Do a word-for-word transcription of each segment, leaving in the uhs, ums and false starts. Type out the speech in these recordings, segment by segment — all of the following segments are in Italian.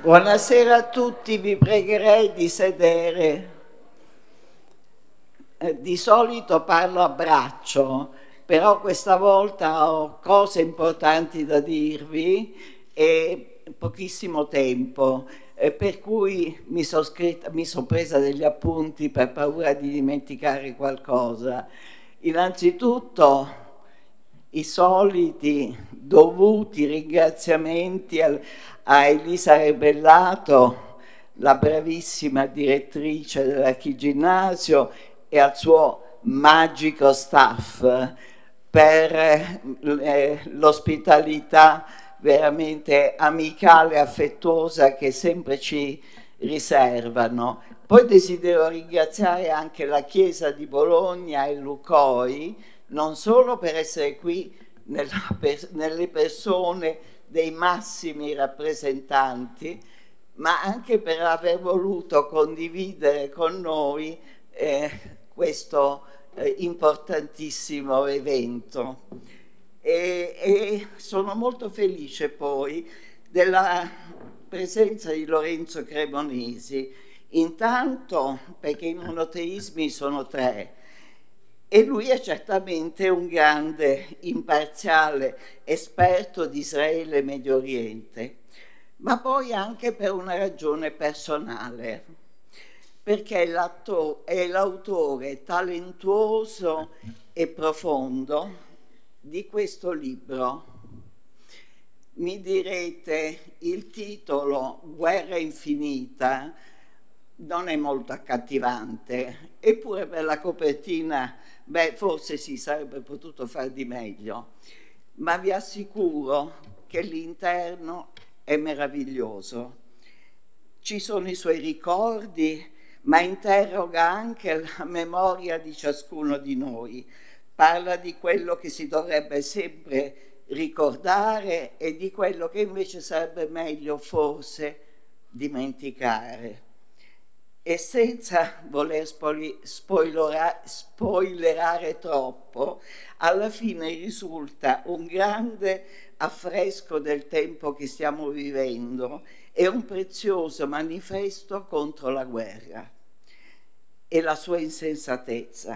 Buonasera a tutti, vi pregherei di sedere. Eh, di solito parlo a braccio, però questa volta ho cose importanti da dirvi e pochissimo tempo, eh, per cui mi sono scritta, mi sono presa degli appunti per paura di dimenticare qualcosa. Innanzitutto i soliti dovuti ringraziamenti al- a Elisa Rebellato, la bravissima direttrice dell'Archiginnasio, e al suo magico staff per eh, l'ospitalità veramente amicale e affettuosa che sempre ci riservano. Poi desidero ringraziare anche la Chiesa di Bologna e Lucoi, non solo per essere qui nella, per, nelle persone dei massimi rappresentanti, ma anche per aver voluto condividere con noi eh, questo eh, importantissimo evento. E, e sono molto felice poi della presenza di Lorenzo Cremonesi, intanto perché i monoteismi sono tre, e lui è certamente un grande, imparziale esperto di Israele e Medio Oriente, ma poi anche per una ragione personale, perché è l'autore talentuoso e profondo di questo libro. Mi direte, il titolo Guerra infinita non è molto accattivante, eppure per la copertina, beh, forse si sarebbe potuto fare di meglio, ma vi assicuro che l'interno è meraviglioso. Ci sono i suoi ricordi, ma interroga anche la memoria di ciascuno di noi. Parla di quello che si dovrebbe sempre ricordare e di quello che invece sarebbe meglio forse dimenticare. E senza voler spoilerare, spoilerare troppo, alla fine risulta un grande affresco del tempo che stiamo vivendo e un prezioso manifesto contro la guerra e la sua insensatezza.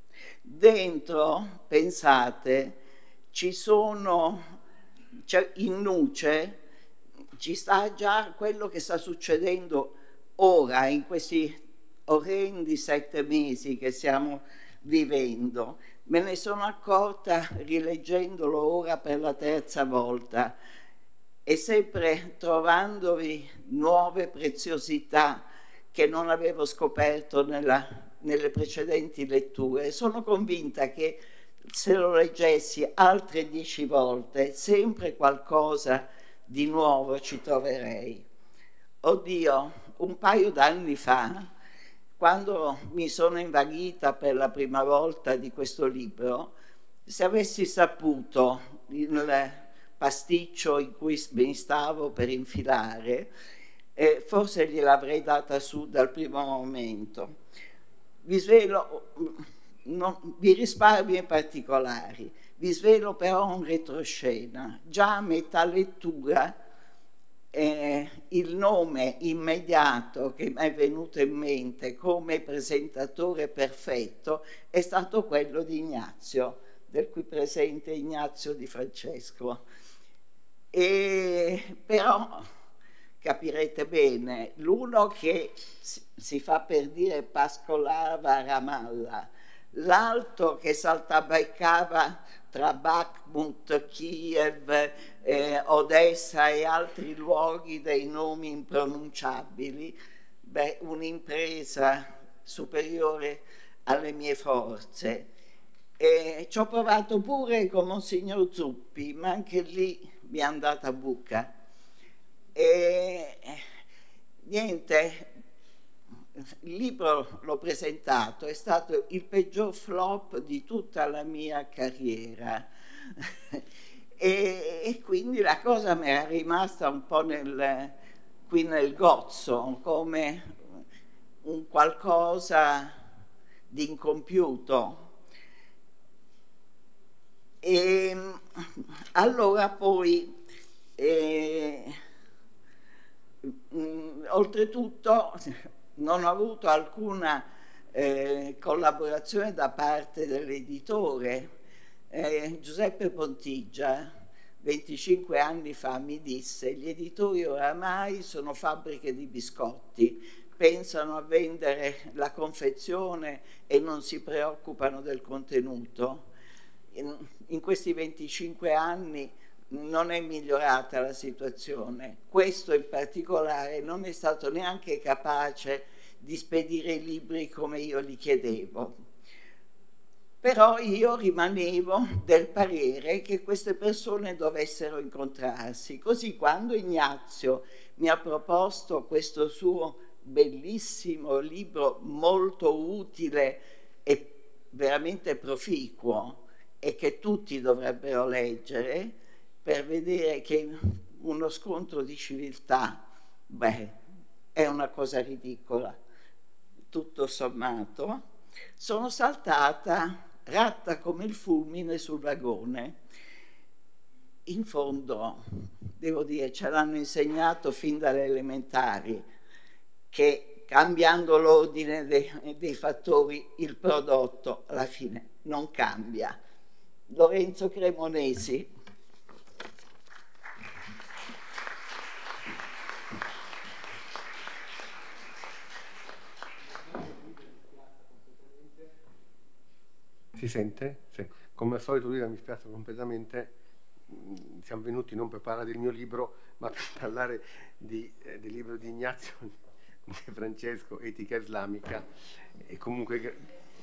Dentro, pensate, ci sono, cioè in nuce, ci sta già quello che sta succedendo ora, in questi orrendi sette mesi che stiamo vivendo. Me ne sono accorta rileggendolo ora per la terza volta e sempre trovandovi nuove preziosità che non avevo scoperto nella, nelle precedenti letture. Sono convinta che se lo leggessi altre dieci volte, sempre qualcosa di nuovo ci troverei. Oddio, un paio d'anni fa, quando mi sono invaghita per la prima volta di questo libro, se avessi saputo il pasticcio in cui mi stavo per infilare, eh, forse gliel'avrei data su dal primo momento. Vi svelo, non, vi risparmio i particolari, vi svelo però un retroscena. Già a metà lettura Eh, il nome immediato che mi è venuto in mente come presentatore perfetto è stato quello di Ignazio, del qui presente Ignazio Di Francesco. E però capirete bene, l'uno che si fa per dire pascolava a Ramallah, l'altro che saltabaccava tra Bakhmut, Kiev, eh, Odessa e altri luoghi dei nomi impronunciabili, beh, un'impresa superiore alle mie forze. E ci ho provato pure con Monsignor Zuppi, ma anche lì mi è andata a buca. E niente, il libro l'ho presentato, è stato il peggior flop di tutta la mia carriera e, e quindi la cosa mi era rimasta un po' nel, qui nel gozzo, come un qualcosa di incompiuto. E allora poi eh, oltretutto non ho avuto alcuna eh, collaborazione da parte dell'editore. Eh, Giuseppe Pontigia, venticinque anni fa, mi disse: gli editori oramai sono fabbriche di biscotti, pensano a vendere la confezione e non si preoccupano del contenuto. In, in questi venticinque anni non è migliorata la situazione. Questo in particolare non è stato neanche capace di spedire i libri come io gli chiedevo. Però io rimanevo del parere che queste persone dovessero incontrarsi. Così quando Ignazio mi ha proposto questo suo bellissimo libro, molto utile e veramente proficuo, e che tutti dovrebbero leggere per vedere che uno scontro di civiltà, beh, è una cosa ridicola, tutto sommato, sono saltata ratta come il fulmine sul vagone. In fondo, devo dire, ce l'hanno insegnato fin dalle elementari, che cambiando l'ordine dei, dei fattori il prodotto alla fine non cambia. Lorenzo Cremonesi. Si sente? Sì. Come al solito lui mi spiace completamente, siamo venuti non per parlare del mio libro, ma per parlare di, eh, del libro di Ignazio De Francesco, Etica Islamica, e comunque...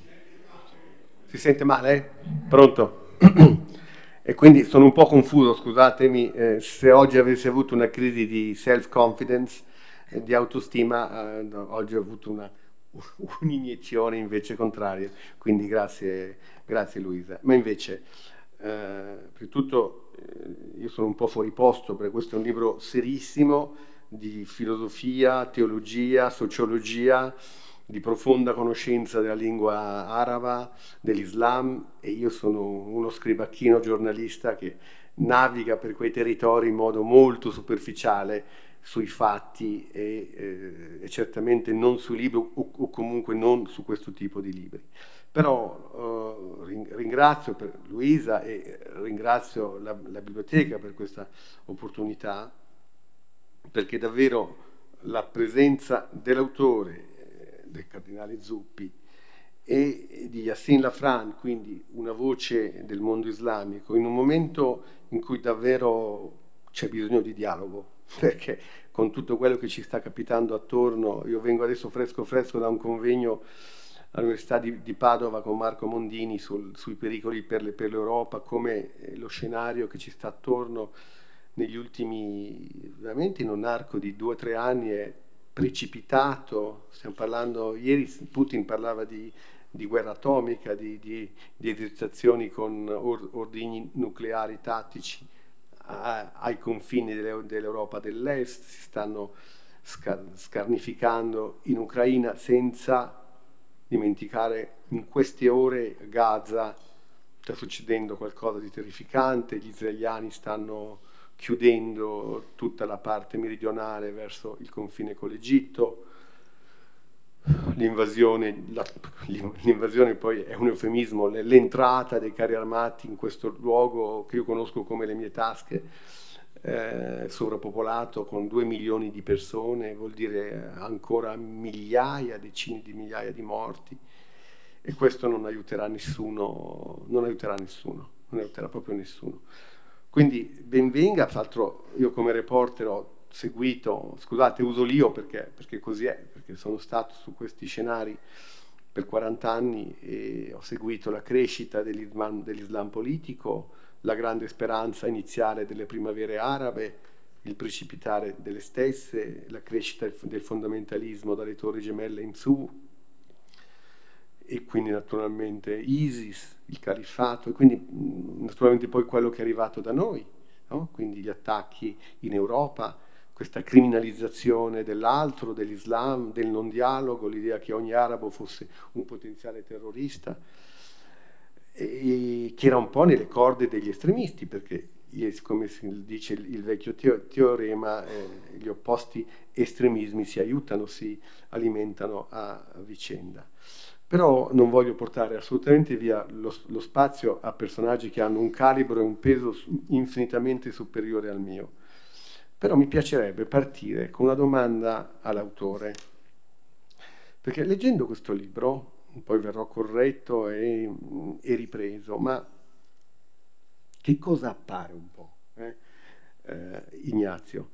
Si sente male? Pronto? E quindi sono un po' confuso, scusatemi, eh, se oggi avessi avuto una crisi di self-confidence, eh, di autostima, eh, oggi ho avuto una un'iniezione invece contraria, quindi grazie, grazie Luisa. Ma invece, eh, prima di tutto, eh, io sono un po' fuori posto perché questo è un libro serissimo di filosofia, teologia, sociologia, di profonda conoscenza della lingua araba, dell'Islam, e io sono uno scribacchino giornalista che naviga per quei territori in modo molto superficiale sui fatti e, eh, e certamente non sui libri o, o comunque non su questo tipo di libri. Però eh, ringrazio per Luisa e ringrazio la, la biblioteca per questa opportunità, perché davvero la presenza dell'autore, eh, del cardinale Zuppi, e di Yassin Lafran, quindi una voce del mondo islamico, in un momento in cui davvero c'è bisogno di dialogo, perché con tutto quello che ci sta capitando attorno, io vengo adesso fresco fresco da un convegno all'Università di, di Padova con Marco Mondini sul, sui pericoli per, le, per l'Europa, come lo scenario che ci sta attorno negli ultimi, veramente in un arco di due o tre anni è precipitato. Stiamo parlando, ieri Putin parlava di, di guerra atomica, di, di, di esercitazioni con or, ordigni nucleari tattici ai confini dell'Europa dell'Est, si stanno scarnificando in Ucraina, senza dimenticare in queste ore Gaza sta succedendo qualcosa di terrificante, gli israeliani stanno chiudendo tutta la parte meridionale verso il confine con l'Egitto, l'invasione, l'invasione poi è un eufemismo, l'entrata dei carri armati in questo luogo che io conosco come le mie tasche, eh, sovrappopolato con due milioni di persone, vuol dire ancora migliaia, decine di migliaia di morti, e questo non aiuterà nessuno, non aiuterà nessuno, non aiuterà proprio nessuno. Quindi ben venga, fra l'altro io come reporter ho seguito, scusate uso l'io perché, perché così è, perché sono stato su questi scenari per quaranta anni e ho seguito la crescita dell'Islam, dell'Islam politico, la grande speranza iniziale delle primavere arabe, il precipitare delle stesse, la crescita del fondamentalismo dalle torri gemelle in su, e quindi naturalmente ISIS, il califfato, e quindi naturalmente poi quello che è arrivato da noi, no? Quindi gli attacchi in Europa, questa criminalizzazione dell'altro, dell'Islam, del non dialogo, l'idea che ogni arabo fosse un potenziale terrorista, e che era un po' nelle corde degli estremisti, perché come si dice il vecchio teorema, eh, gli opposti estremismi si aiutano, si alimentano a vicenda. Però non voglio portare assolutamente via lo, lo spazio a personaggi che hanno un calibro e un peso infinitamente superiore al mio. Però mi piacerebbe partire con una domanda all'autore, perché leggendo questo libro, poi verrò corretto e, e ripreso, ma che cosa appare un po', eh? Eh, Ignazio?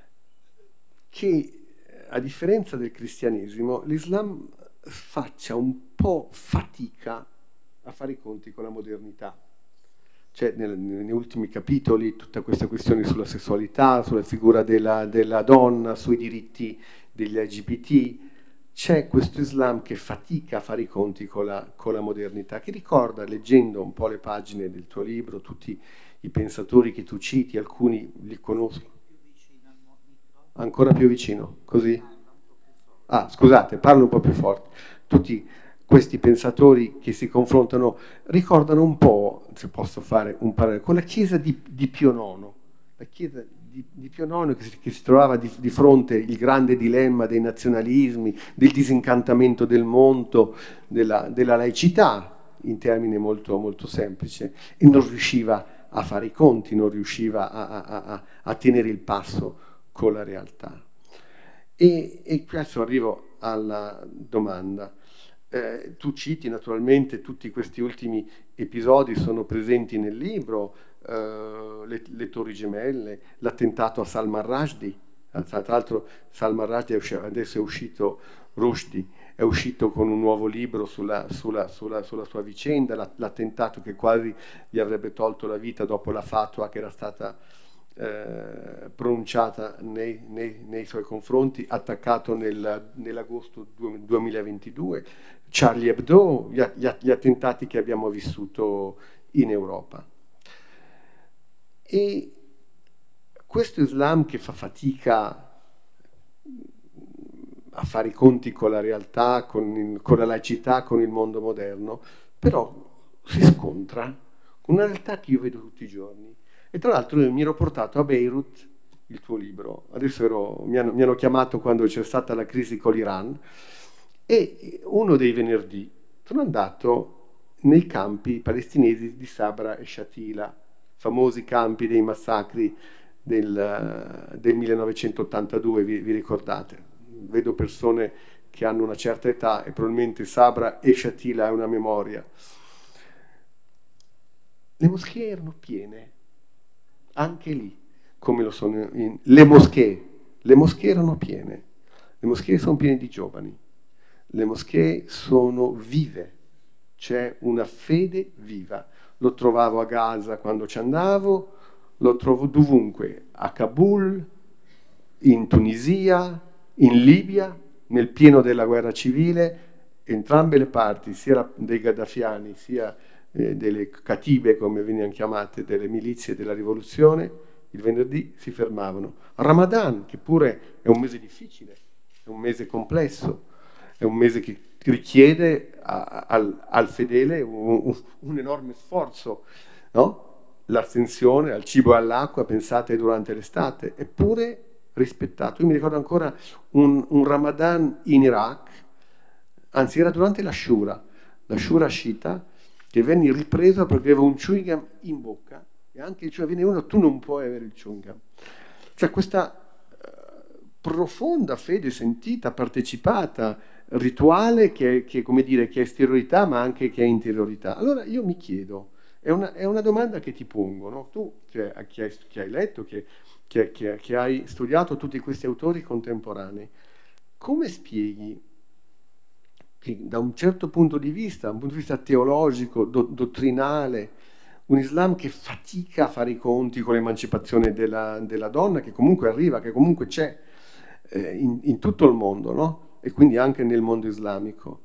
Che a differenza del cristianesimo, l'Islam faccia un po' fatica a fare i conti con la modernità. C'è nel, negli ultimi capitoli tutta questa questione sulla sessualità, sulla figura della, della donna, sui diritti degli L G B T. C'è questo Islam che fatica a fare i conti con la, con la modernità, che ricorda, leggendo un po' le pagine del tuo libro, tutti i pensatori che tu citi, alcuni li conosco. Ancora più vicino, così? Ah, scusate, parlo un po' più forte. Tutti questi pensatori che si confrontano ricordano un po', se posso fare un parallelo, con la chiesa di, di Pio nono. La chiesa di, di Pio nono che si, che si trovava di, di fronte al grande dilemma dei nazionalismi, del disincantamento del mondo, della, della laicità, in termini molto, molto semplici, e non riusciva a fare i conti, non riusciva a, a, a, a tenere il passo con la realtà. E, e adesso arrivo alla domanda. Eh, tu citi naturalmente tutti questi ultimi episodi, sono presenti nel libro, eh, le, le Torri Gemelle, l'attentato a Salman Rushdie. Tra l'altro Salman Rushdie adesso è uscito, Rushdie è uscito con un nuovo libro sulla, sulla, sulla, sulla sua vicenda, l'attentato che quasi gli avrebbe tolto la vita dopo la fatwa che era stata Eh, pronunciata nei, nei, nei suoi confronti, attaccato nel, nell'agosto duemilaventidue, Charlie Hebdo, gli, gli, gli attentati che abbiamo vissuto in Europa. E questo Islam che fa fatica a fare i conti con la realtà, con, il, con la laicità, con il mondo moderno, però si scontra con una realtà che io vedo tutti i giorni. E tra l'altro io mi ero portato a Beirut il tuo libro, adesso ero, mi, hanno, mi hanno chiamato quando c'è stata la crisi con l'Iran, e uno dei venerdì sono andato nei campi palestinesi di Sabra e Shatila, famosi campi dei massacri del, del millenovecentottantadue, vi, vi ricordate? Vedo persone che hanno una certa età e probabilmente Sabra e Shatila è una memoria. Le moschee erano piene. Anche lì, come lo sono in... le moschee, le moschee erano piene, le moschee sono piene di giovani, le moschee sono vive, c'è una fede viva. Lo trovavo a Gaza quando ci andavo, lo trovo dovunque, a Kabul, in Tunisia, in Libia, nel pieno della guerra civile, entrambe le parti, sia dei Ghaddafiani, sia Eh, delle catibe, come venivano chiamate, delle milizie della rivoluzione, il venerdì si fermavano. Ramadan, che pure è un mese difficile, è un mese complesso, è un mese che richiede a, al, al fedele un, un, un enorme sforzo, no? L'astensione al cibo e all'acqua, pensate, durante l'estate, eppure rispettato. Io mi ricordo ancora un, un Ramadan in Iraq, anzi era durante la Shura, la Shura sciita, che venne ripreso perché aveva un chewing gum in bocca, e anche cioè viene uno, tu non puoi avere il chewing gum. Cioè questa uh, profonda fede sentita, partecipata, rituale, che, che, come dire, che è esteriorità ma anche che è interiorità. Allora io mi chiedo, è una, è una domanda che ti pongo, no? Tu cioè, che, hai, che hai letto, che, che, che, che hai studiato tutti questi autori contemporanei, come spieghi che da un certo punto di vista, da un punto di vista teologico, do, dottrinale, un Islam che fatica a fare i conti con l'emancipazione della, della donna, che comunque arriva, che comunque c'è eh, in, in tutto il mondo, no? E quindi anche nel mondo islamico,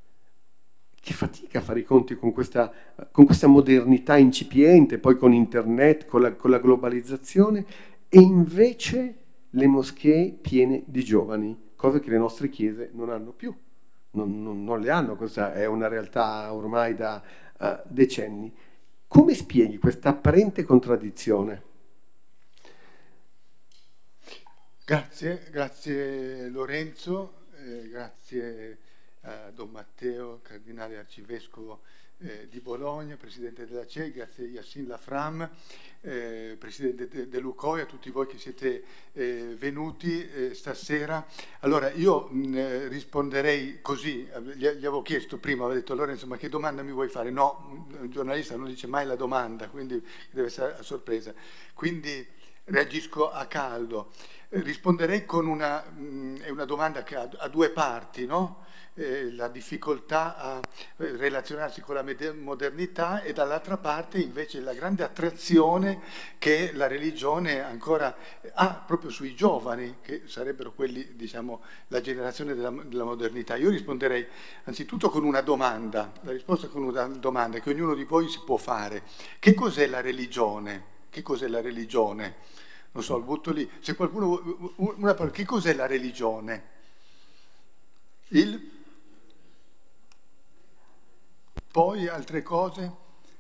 che fatica a fare i conti con questa, con questa modernità incipiente, poi con internet, con la, con la globalizzazione, e invece le moschee piene di giovani, cose che le nostre chiese non hanno più. Non, non, non le hanno, questa è una realtà ormai da uh, decenni. Come spieghi questa apparente contraddizione? Grazie, grazie Lorenzo, eh, grazie a Don Matteo, Cardinale Arcivescovo eh, di Bologna, Presidente della C E I, grazie a Yassin Lafram, eh, Presidente de, dell'U C O I, a tutti voi che siete eh, venuti eh, stasera. Allora io mh, risponderei così, gli, gli avevo chiesto prima, avevo detto Lorenzo ma che domanda mi vuoi fare? No, un giornalista non dice mai la domanda, quindi deve essere a sorpresa. Quindi reagisco a caldo. Risponderei con una, mh, è una domanda che ha, ha due parti, no? Eh, la difficoltà a eh, relazionarsi con la modernità e dall'altra parte invece la grande attrazione che la religione ancora ha proprio sui giovani, che sarebbero quelli, diciamo, la generazione della, della modernità. Io risponderei anzitutto con una domanda, la risposta con una domanda che ognuno di voi si può fare. Che cos'è la religione? Che cos'è la religione? Non so, butto lì. Se qualcuno... Una parola, che cos'è la religione? Il... Poi altre cose?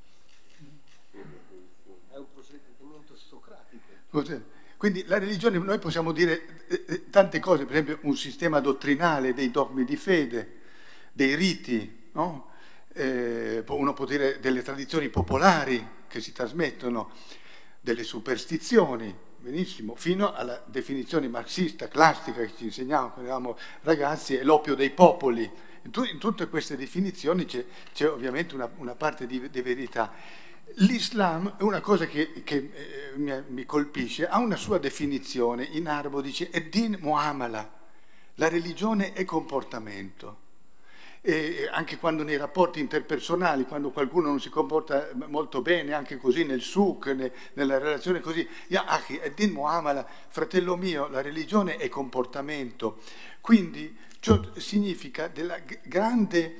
È un procedimento socratico. Cos'è? Quindi la religione, noi possiamo dire eh, tante cose, per esempio un sistema dottrinale dei dogmi di fede, dei riti, no? Eh, uno può dire delle tradizioni popolari che si trasmettono, delle superstizioni, benissimo, fino alla definizione marxista classica che ci insegnavamo quando eravamo ragazzi, è l'oppio dei popoli. In, tu, in tutte queste definizioni c'è ovviamente una, una parte di, di verità. L'Islam è una cosa che, che eh, mi, mi colpisce, ha una sua definizione, in arabo dice Eddin Muamala, la religione è comportamento. E anche quando nei rapporti interpersonali, quando qualcuno non si comporta molto bene, anche così nel souk, ne, nella relazione così, ya akhi, Eddin Muamala, fratello mio, la religione è comportamento. Quindi ciò significa del grande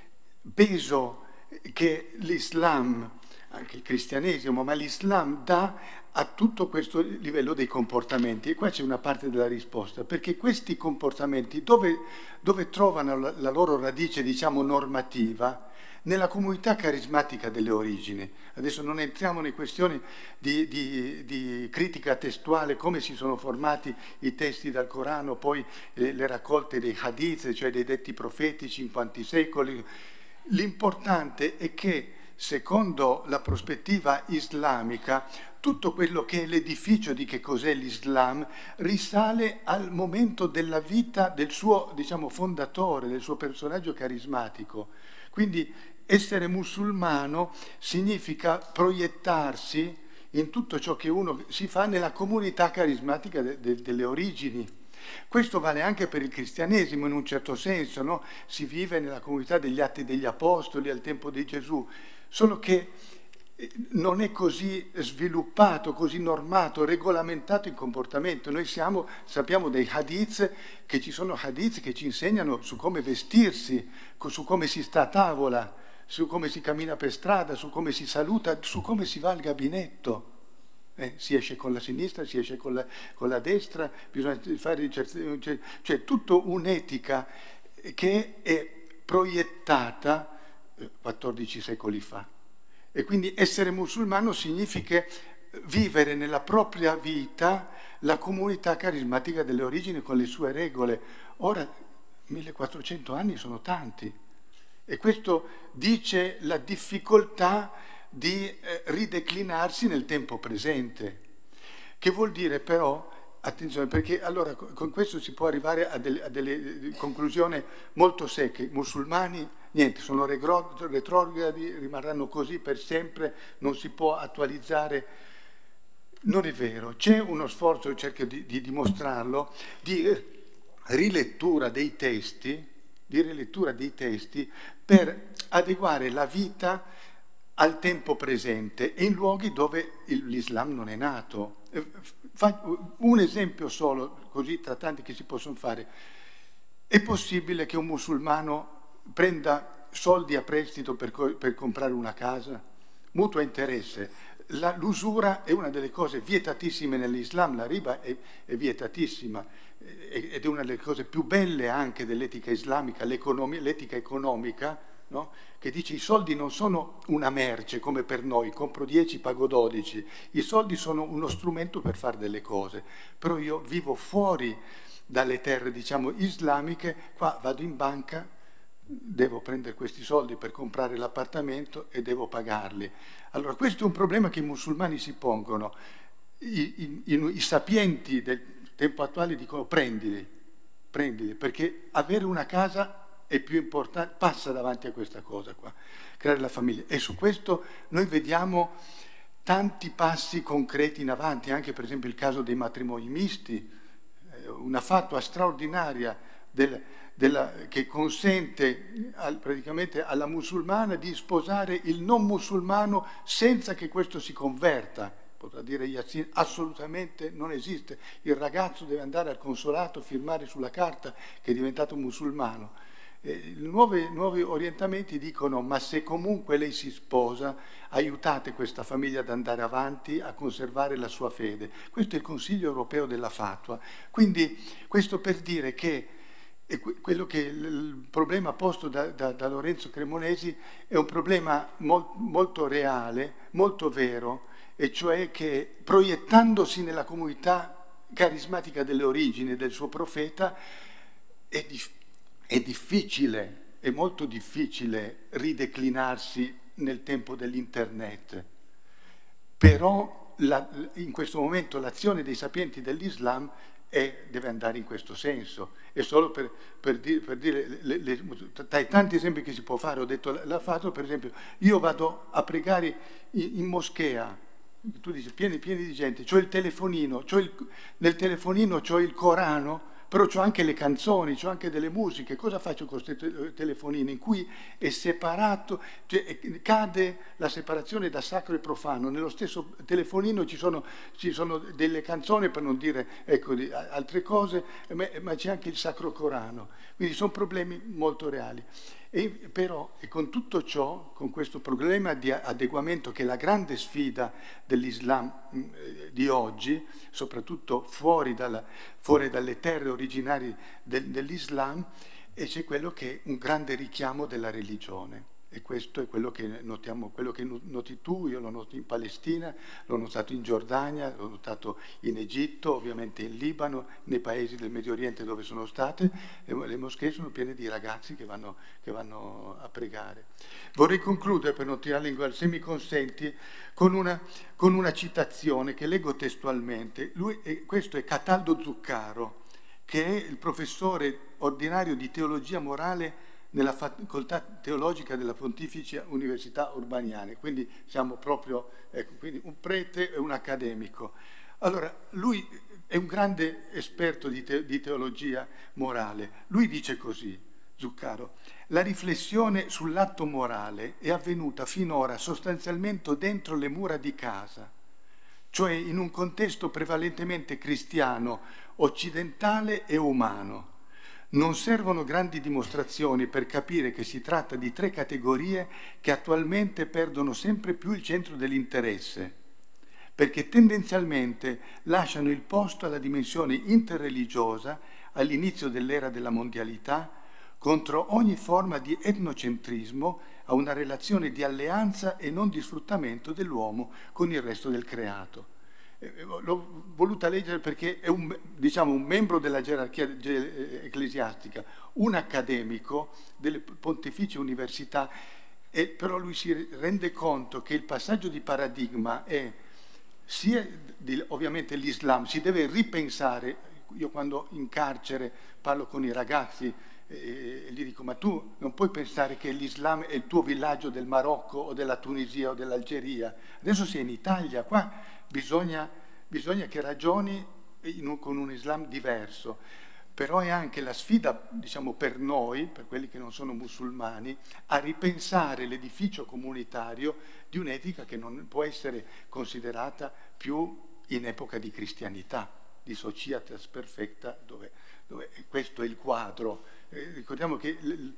peso che l'Islam, anche il cristianesimo, ma l'Islam dà a tutto questo livello dei comportamenti. E qua c'è una parte della risposta, perché questi comportamenti dove, dove trovano la, la loro radice, diciamo, normativa? Nella comunità carismatica delle origini. Adesso non entriamo in questioni di, di, di critica testuale, come si sono formati i testi dal Corano, poi eh, le raccolte dei hadith, cioè dei detti profetici in quanti secoli. L'importante è che, secondo la prospettiva islamica, tutto quello che è l'edificio di che cos'è l'Islam risale al momento della vita del suo, diciamo, fondatore, del suo personaggio carismatico. Quindi essere musulmano significa proiettarsi in tutto ciò che uno si fa nella comunità carismatica de, de, delle origini. Questo vale anche per il cristianesimo in un certo senso, no? Si vive nella comunità degli Atti degli Apostoli al tempo di Gesù, solo che non è così sviluppato, così normato, regolamentato il comportamento. Noi siamo, sappiamo dei hadith, che ci sono hadith che ci insegnano su come vestirsi, su come si sta a tavola, su come si cammina per strada, su come si saluta, su come si va al gabinetto. Eh, si esce con la sinistra, si esce con la, con la destra, bisogna fare cioè, cioè tutta un'etica che è proiettata quattordici secoli fa. E quindi essere musulmano significa vivere nella propria vita la comunità carismatica delle origini con le sue regole. Ora, millequattrocento anni sono tanti. E questo dice la difficoltà di eh, rideclinarsi nel tempo presente. Che vuol dire però, attenzione, perché allora con questo si può arrivare a delle, a delle conclusioni molto secche. I musulmani, niente, sono retrogradi, rimarranno così per sempre, non si può attualizzare. Non è vero, c'è uno sforzo, cerco di, di dimostrarlo, di rilettura dei testi, di rilettura dei testi per adeguare la vita al tempo presente e in luoghi dove l'Islam non è nato. Un esempio solo, così tra tanti che si possono fare. È possibile che un musulmano prenda soldi a prestito per, per comprare una casa? Mutuo interesse. L'usura è una delle cose vietatissime nell'Islam, la riba è, è vietatissima ed è una delle cose più belle anche dell'etica islamica, l'etica economica, no? Che dice i soldi non sono una merce come per noi, compro dieci, pago dodici, i soldi sono uno strumento per fare delle cose, però io vivo fuori dalle terre, diciamo, islamiche, qua vado in banca, devo prendere questi soldi per comprare l'appartamento e devo pagarli. Allora questo è un problema che i musulmani si pongono, i, i, i, i sapienti del tempo attuale dicono prendili, prendili, perché avere una casa è più importante, passa davanti a questa cosa qua, creare la famiglia. E su questo noi vediamo tanti passi concreti in avanti, anche per esempio il caso dei matrimoni misti, una fatua straordinaria del, della, che consente al, praticamente alla musulmana di sposare il non musulmano senza che questo si converta. Potrà dire Yassin, assolutamente non esiste. Il ragazzo deve andare al consolato, firmare sulla carta che è diventato musulmano. Eh, nuovi, nuovi orientamenti dicono ma se comunque lei si sposa, aiutate questa famiglia ad andare avanti, a conservare la sua fede. Questo è il Consiglio europeo della fatwa. Quindi questo per dire che e quello che il problema posto da, da, da Lorenzo Cremonesi è un problema mol, molto reale, molto vero, e cioè che proiettandosi nella comunità carismatica delle origini del suo profeta è, dif, è difficile, è molto difficile rideclinarsi nel tempo dell'internet. Però la, in questo momento l'azione dei sapienti dell'Islam è, deve andare in questo senso. E solo per, per, dire, per dire le, le, tra i tanti esempi che si può fare, ho detto l'ha fatto, per esempio, io vado a pregare in, in moschea, tu dici pieni, pieni di gente, c'ho il telefonino, c'ho il, nel telefonino c'ho il Corano, però c'ho anche le canzoni, c'ho anche delle musiche. Cosa faccio con questo telefonino in cui è separato, cioè cade la separazione da sacro e profano? Nello stesso telefonino ci sono, ci sono delle canzoni, per non dire ecco, di, altre cose, ma, ma c'è anche il Sacro Corano. Quindi sono problemi molto reali. E però e con tutto ciò, con questo problema di adeguamento che è la grande sfida dell'Islam eh, di oggi, soprattutto fuori, dalla, fuori dalle terre originarie del, dell'Islam, e c'è quello che è un grande richiamo della religione. E questo è quello che notiamo, quello che noti tu, io l'ho notato in Palestina, l'ho notato in Giordania, l'ho notato in Egitto, ovviamente in Libano, nei paesi del Medio Oriente dove sono state, le, le moschee sono piene di ragazzi che vanno, che vanno a pregare. Vorrei concludere, per non tirare in se mi consenti, con una, con una citazione che leggo testualmente. Lui, eh, questo è Cataldo Zuccaro, che è il professore ordinario di teologia morale nella facoltà teologica della Pontificia Università Urbaniana, quindi siamo proprio, ecco, quindi un prete e un accademico. Allora, lui è un grande esperto di, te, di teologia morale. Lui dice così, Zuccaro, la riflessione sull'atto morale è avvenuta finora sostanzialmente dentro le mura di casa, cioè in un contesto prevalentemente cristiano, occidentale e umano. Non servono grandi dimostrazioni per capire che si tratta di tre categorie che attualmente perdono sempre più il centro dell'interesse, perché tendenzialmente lasciano il posto alla dimensione interreligiosa all'inizio dell'era della mondialità, contro ogni forma di etnocentrismo, a una relazione di alleanza e non di sfruttamento dell'uomo con il resto del creato. L'ho voluta leggere perché è un, diciamo, un membro della gerarchia ecclesiastica, un accademico delle pontificie università, e però lui si rende conto che il passaggio di paradigma è sia di, ovviamente l'Islam, si deve ripensare. Io quando in carcere parlo con i ragazzi e gli dico ma tu non puoi pensare che l'Islam è il tuo villaggio del Marocco o della Tunisia o dell'Algeria, adesso sei in Italia, qua bisogna, bisogna che ragioni in un, con un Islam diverso. Però è anche la sfida, diciamo, per noi, per quelli che non sono musulmani, a ripensare l'edificio comunitario di un'etica che non può essere considerata più in epoca di cristianità, di societas perfecta, dove, dove questo è il quadro. Eh, ricordiamo che il,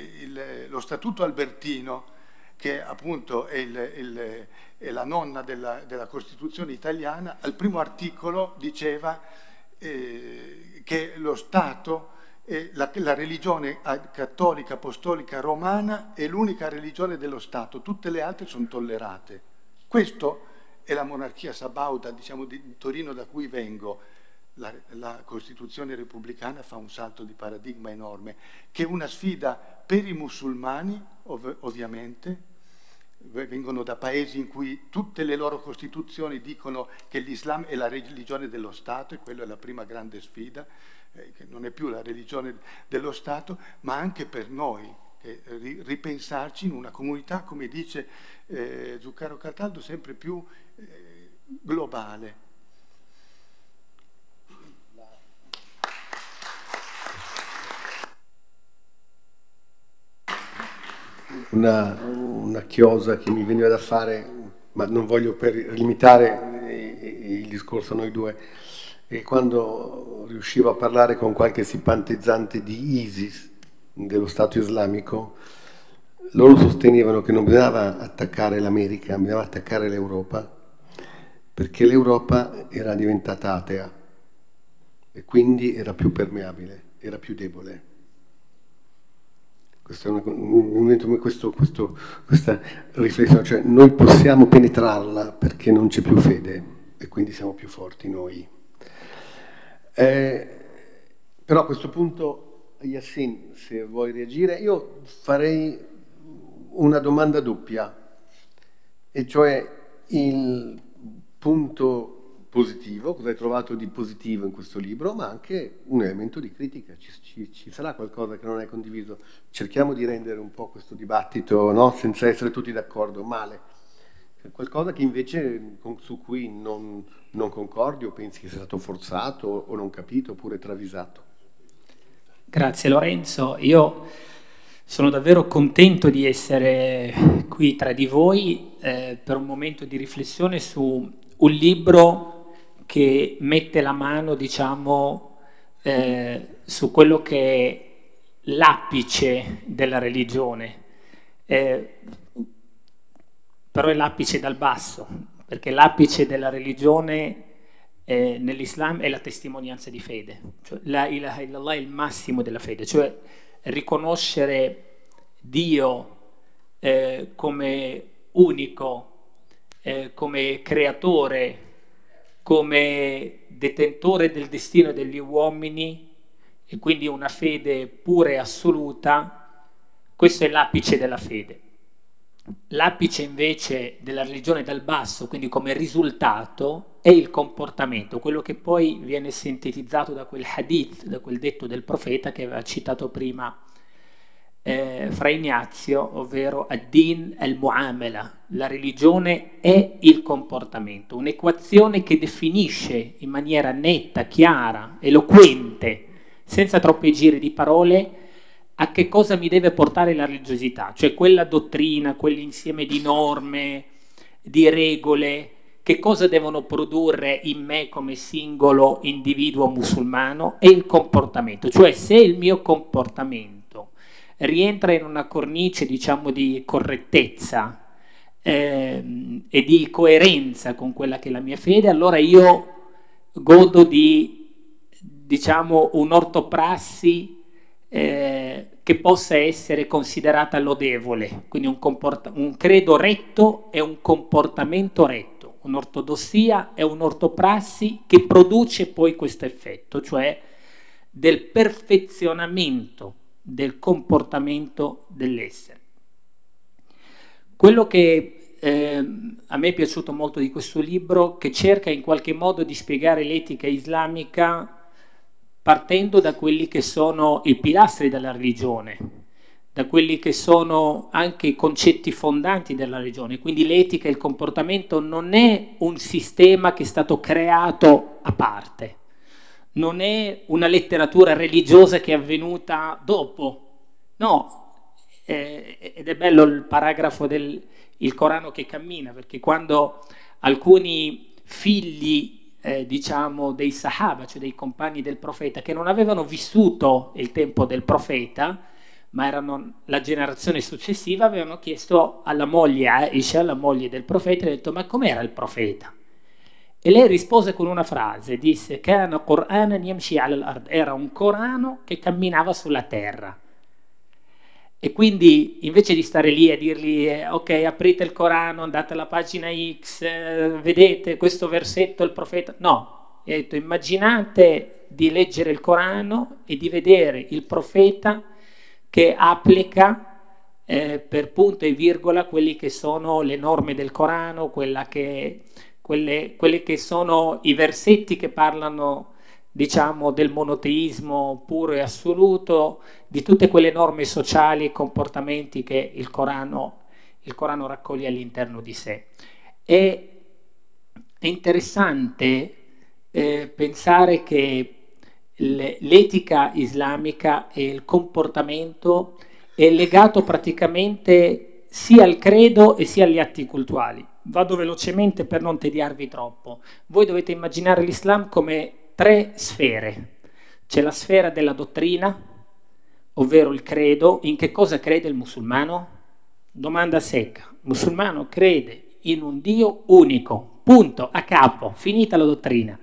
il, lo Statuto Albertino, che appunto è, il, il, è la nonna della, della Costituzione italiana, al primo articolo diceva eh, che lo Stato E la, la religione cattolica, apostolica, romana è l'unica religione dello Stato, tutte le altre sono tollerate. Questo è la monarchia sabauda, diciamo, di Torino, da cui vengo. La, la Costituzione repubblicana fa un salto di paradigma enorme, che è una sfida per i musulmani, ov ovviamente, vengono da paesi in cui tutte le loro costituzioni dicono che l'Islam è la religione dello Stato, e quella è la prima grande sfida, eh, che non è più la religione dello Stato, ma anche per noi, che ripensarci in una comunità, come dice eh, Zucchero Cataldo, sempre più eh, globale. Una, una chiosa che mi veniva da fare, ma non voglio per limitare il discorso a noi due, e quando riuscivo a parlare con qualche simpatizzante di ISIS, dello Stato islamico, loro sostenevano che non bisognava attaccare l'America, bisognava attaccare l'Europa, perché l'Europa era diventata atea e quindi era più permeabile, era più debole. Questo è una, un, questo, questo, questa riflessione, cioè noi possiamo penetrarla perché non c'è più fede e quindi siamo più forti noi. Eh, però a questo punto, Yassin, se vuoi reagire, io farei una domanda doppia, e cioè il punto positivo, cosa hai trovato di positivo in questo libro, ma anche un elemento di critica. Ci, ci, ci sarà qualcosa che non hai condiviso? Cerchiamo di rendere un po' questo dibattito, no? Senza essere tutti d'accordo, male. Qualcosa che invece con, su cui non, non concordi o pensi che sia stato forzato o non capito oppure travisato? Grazie Lorenzo, io sono davvero contento di essere qui tra di voi eh, per un momento di riflessione su un libro che mette la mano, diciamo, eh, su quello che è l'apice della religione, eh, però è l'apice dal basso, perché l'apice della religione eh, nell'Islam è la testimonianza di fede, cioè la ilaha illallah è il massimo della fede, cioè riconoscere Dio eh, come unico, eh, come creatore, come detentore del destino degli uomini, e quindi una fede pura e assoluta. Questo è l'apice della fede. L'apice invece della religione dal basso, quindi come risultato, è il comportamento, quello che poi viene sintetizzato da quel hadith, da quel detto del profeta che aveva citato prima eh, Fra Ignazio, ovvero ad-din al-muamala, la religione è il comportamento, un'equazione che definisce in maniera netta, chiara, eloquente, senza troppi giri di parole, a che cosa mi deve portare la religiosità, cioè quella dottrina, quell'insieme di norme, di regole, che cosa devono produrre in me come singolo individuo musulmano, e il comportamento, cioè se il mio comportamento rientra in una cornice, diciamo, di correttezza ehm, e di coerenza con quella che è la mia fede, allora io godo di, diciamo, un'ortoprassi eh, che possa essere considerata lodevole, quindi un, un credo retto e un comportamento retto, un'ortodossia e un'ortoprassi che produce poi questo effetto, cioè del perfezionamento del comportamento dell'essere. Quello che eh, a me è piaciuto molto di questo libro, che cerca in qualche modo di spiegare l'etica islamica partendo da quelli che sono i pilastri della religione, da quelli che sono anche i concetti fondanti della religione. Quindi l'etica e il comportamento non è un sistema che è stato creato a parte, non è una letteratura religiosa che è avvenuta dopo, no, eh, ed è bello il paragrafo del il Corano che cammina, perché quando alcuni figli, eh, diciamo, dei Sahaba, cioè dei compagni del profeta, che non avevano vissuto il tempo del profeta, ma erano la generazione successiva, avevano chiesto alla moglie Aisha, la moglie del profeta, e ha detto: ma com'era il profeta? E lei rispose con una frase, disse Kana Qur'anan yamshi ala al-ard, era un Corano che camminava sulla terra. E quindi invece di stare lì e dirgli eh, ok, aprite il Corano, andate alla pagina X, eh, vedete questo versetto, il profeta, no, ha detto immaginate di leggere il Corano e di vedere il profeta che applica eh, per punto e virgola quelli che sono le norme del Corano, quella che, quelle, quelle che sono i versetti che parlano, diciamo, del monoteismo puro e assoluto, di tutte quelle norme sociali e comportamenti che il Corano, il Corano raccoglie all'interno di sé. E è interessante eh, pensare che l'etica islamica e il comportamento è legato praticamente sia al credo e sia agli atti cultuali. Vado velocemente per non tediarvi troppo. Voi dovete immaginare l'Islam come tre sfere. C'è la sfera della dottrina, ovvero il credo. In che cosa crede il musulmano? Domanda secca. Il musulmano crede in un Dio unico, punto, a capo, finita la dottrina.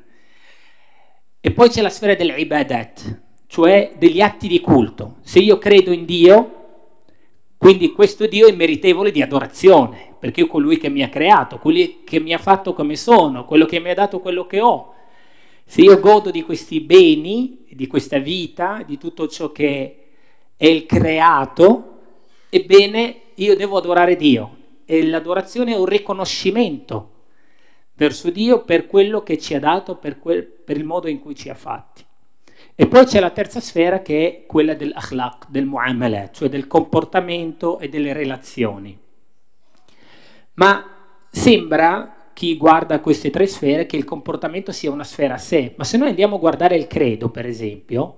E poi c'è la sfera delle ibadat, cioè degli atti di culto. Se io credo in Dio, quindi questo Dio è meritevole di adorazione, perché io colui che mi ha creato, colui che mi ha fatto come sono, quello che mi ha dato quello che ho. Se io godo di questi beni, di questa vita, di tutto ciò che è il creato, ebbene io devo adorare Dio. E l'adorazione è un riconoscimento verso Dio per quello che ci ha dato, per, quel, per il modo in cui ci ha fatti. E poi c'è la terza sfera che è quella dell'akhlaq, del muamalat, cioè del comportamento e delle relazioni. Ma sembra, chi guarda queste tre sfere, che il comportamento sia una sfera a sé. Ma se noi andiamo a guardare il credo, per esempio,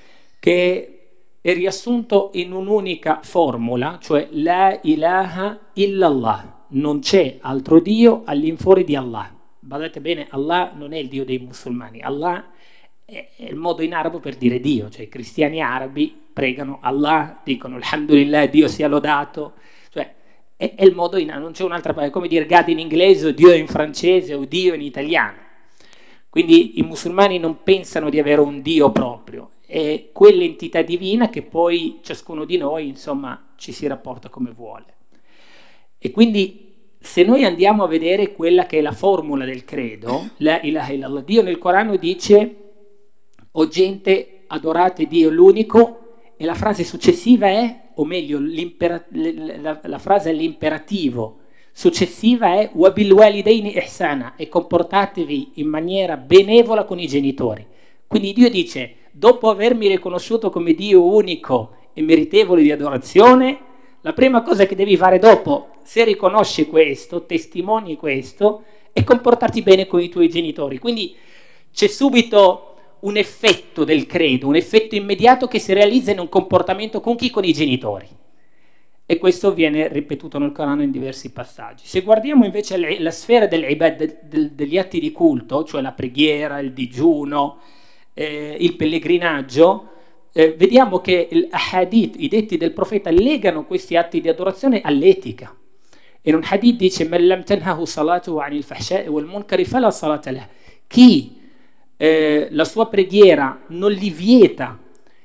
che è riassunto in un'unica formula, cioè la ilaha illallah, non c'è altro Dio all'infuori di Allah. Badate bene, Allah non è il Dio dei musulmani, Allah è il modo in arabo per dire Dio, cioè i cristiani arabi pregano Allah, dicono alhamdulillah, Dio sia lodato, cioè è, è il modo in arabo, non c'è un'altra parola, è come dire God in inglese o Dio in francese o Dio in italiano. Quindi i musulmani non pensano di avere un Dio proprio, è quell'entità divina che poi ciascuno di noi, insomma, ci si rapporta come vuole. E quindi se noi andiamo a vedere quella che è la formula del credo, la ilaha illallah, Dio nel Corano dice o gente, adorate Dio l'unico, e la frase successiva è, o meglio, la, la, la frase all'imperativo successiva è wabil walidaini ihsana, e comportatevi in maniera benevola con i genitori. Quindi Dio dice, dopo avermi riconosciuto come Dio unico e meritevole di adorazione, la prima cosa che devi fare dopo, se riconosci questo, testimoni questo, è comportarti bene con i tuoi genitori. Quindi c'è subito un effetto del credo, un effetto immediato che si realizza in un comportamento con chi? Con i genitori. E questo viene ripetuto nel Corano in diversi passaggi. Se guardiamo invece la sfera dell'ibad, degli atti di culto, cioè la preghiera, il digiuno, eh, il pellegrinaggio, eh, vediamo che il hadith, i detti del profeta, legano questi atti di adorazione all'etica. In un hadith dice "Man lam tanhahu salatuhu 'anil fahsha'i wal munkari fala salata lahu". Chi eh, la sua preghiera non gli vieta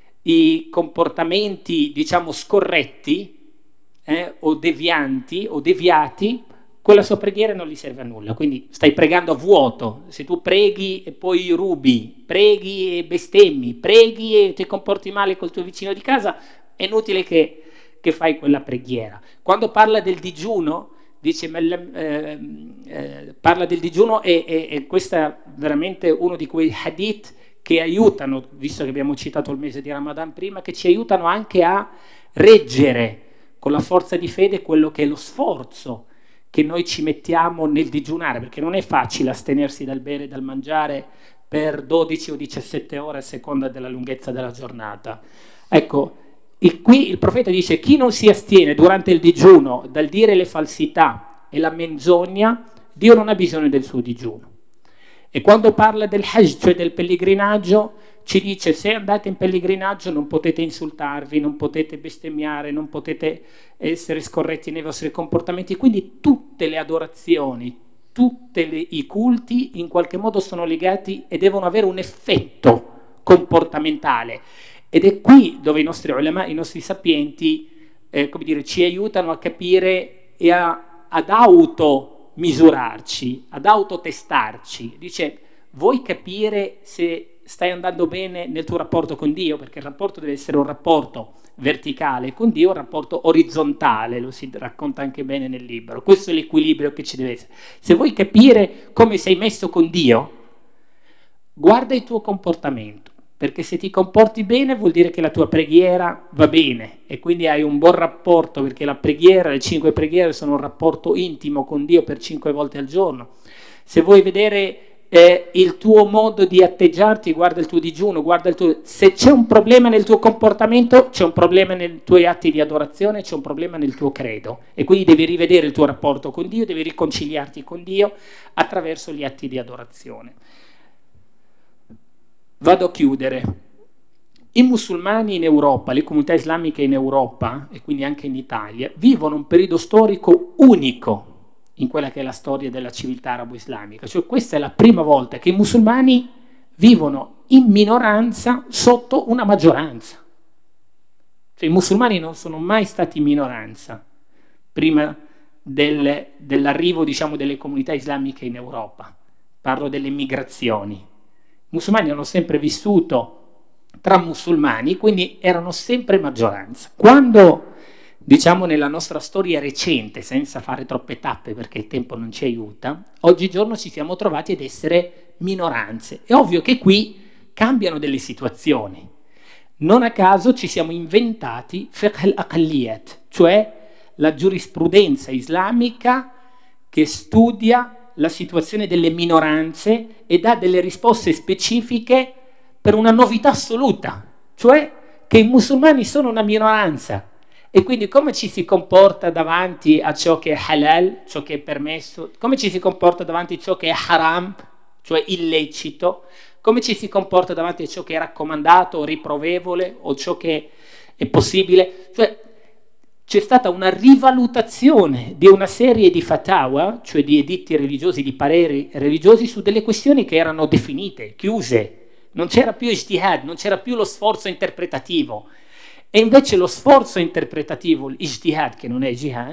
i comportamenti, diciamo, scorretti eh, o devianti o deviati, quella sua preghiera non gli serve a nulla. Quindi stai pregando a vuoto. Se tu preghi e poi rubi, preghi e bestemmi, preghi e ti comporti male col tuo vicino di casa, è inutile che, che fai quella preghiera. Quando parla del digiuno, dice, eh, eh, parla del digiuno e, e, e questo è veramente uno di quei hadith che aiutano, visto che abbiamo citato il mese di Ramadan prima, che ci aiutano anche a reggere con la forza di fede quello che è lo sforzo che noi ci mettiamo nel digiunare, perché non è facile astenersi dal bere e dal mangiare per dodici o diciassette ore a seconda della lunghezza della giornata. Ecco, il, qui il profeta dice: chi non si astiene durante il digiuno dal dire le falsità e la menzogna, Dio non ha bisogno del suo digiuno. E quando parla del hajj, cioè del pellegrinaggio, ci dice: se andate in pellegrinaggio non potete insultarvi, non potete bestemmiare, non potete essere scorretti nei vostri comportamenti. Quindi tutte le adorazioni, tutti i culti in qualche modo sono legati e devono avere un effetto comportamentale, ed è qui dove i nostri ulama, i nostri sapienti eh, come dire, ci aiutano a capire e a, ad automisurarci, ad autotestarci. Dice: vuoi capire se stai andando bene nel tuo rapporto con Dio? Perché il rapporto deve essere un rapporto verticale con Dio, un rapporto orizzontale, lo si racconta anche bene nel libro. Questo è l'equilibrio che ci deve essere. Se vuoi capire come sei messo con Dio, guarda il tuo comportamento, perché se ti comporti bene vuol dire che la tua preghiera va bene e quindi hai un buon rapporto, perché la preghiera, le cinque preghiere sono un rapporto intimo con Dio per cinque volte al giorno. Se vuoi vedere Eh, il tuo modo di atteggiarti, guarda il tuo digiuno, guarda il tuo... Se c'è un problema nel tuo comportamento, c'è un problema nei tuoi atti di adorazione, c'è un problema nel tuo credo, e quindi devi rivedere il tuo rapporto con Dio, devi riconciliarti con Dio attraverso gli atti di adorazione. Vado a chiudere. I musulmani in Europa, le comunità islamiche in Europa, e quindi anche in Italia, vivono un periodo storico unico in quella che è la storia della civiltà arabo-islamica. Cioè, questa è la prima volta che i musulmani vivono in minoranza sotto una maggioranza. Cioè, i musulmani non sono mai stati in minoranza prima del, dell'arrivo, diciamo, delle comunità islamiche in Europa. Parlo delle migrazioni. I musulmani hanno sempre vissuto tra musulmani, quindi erano sempre maggioranza. Quando, diciamo, nella nostra storia recente, senza fare troppe tappe perché il tempo non ci aiuta, oggigiorno ci siamo trovati ad essere minoranze. È ovvio che qui cambiano delle situazioni. Non a caso ci siamo inventati fiqh al-aqalliyat, cioè la giurisprudenza islamica che studia la situazione delle minoranze e dà delle risposte specifiche per una novità assoluta, cioè che i musulmani sono una minoranza. E quindi come ci si comporta davanti a ciò che è halal, ciò che è permesso, come ci si comporta davanti a ciò che è haram, cioè illecito, come ci si comporta davanti a ciò che è raccomandato o riprovevole o ciò che è possibile. Cioè c'è stata una rivalutazione di una serie di fatawa, cioè di editti religiosi, di pareri religiosi su delle questioni che erano definite, chiuse. Non c'era più ijtihad, non c'era più lo sforzo interpretativo. E invece lo sforzo interpretativo, l'ijtihad, che non è jihad,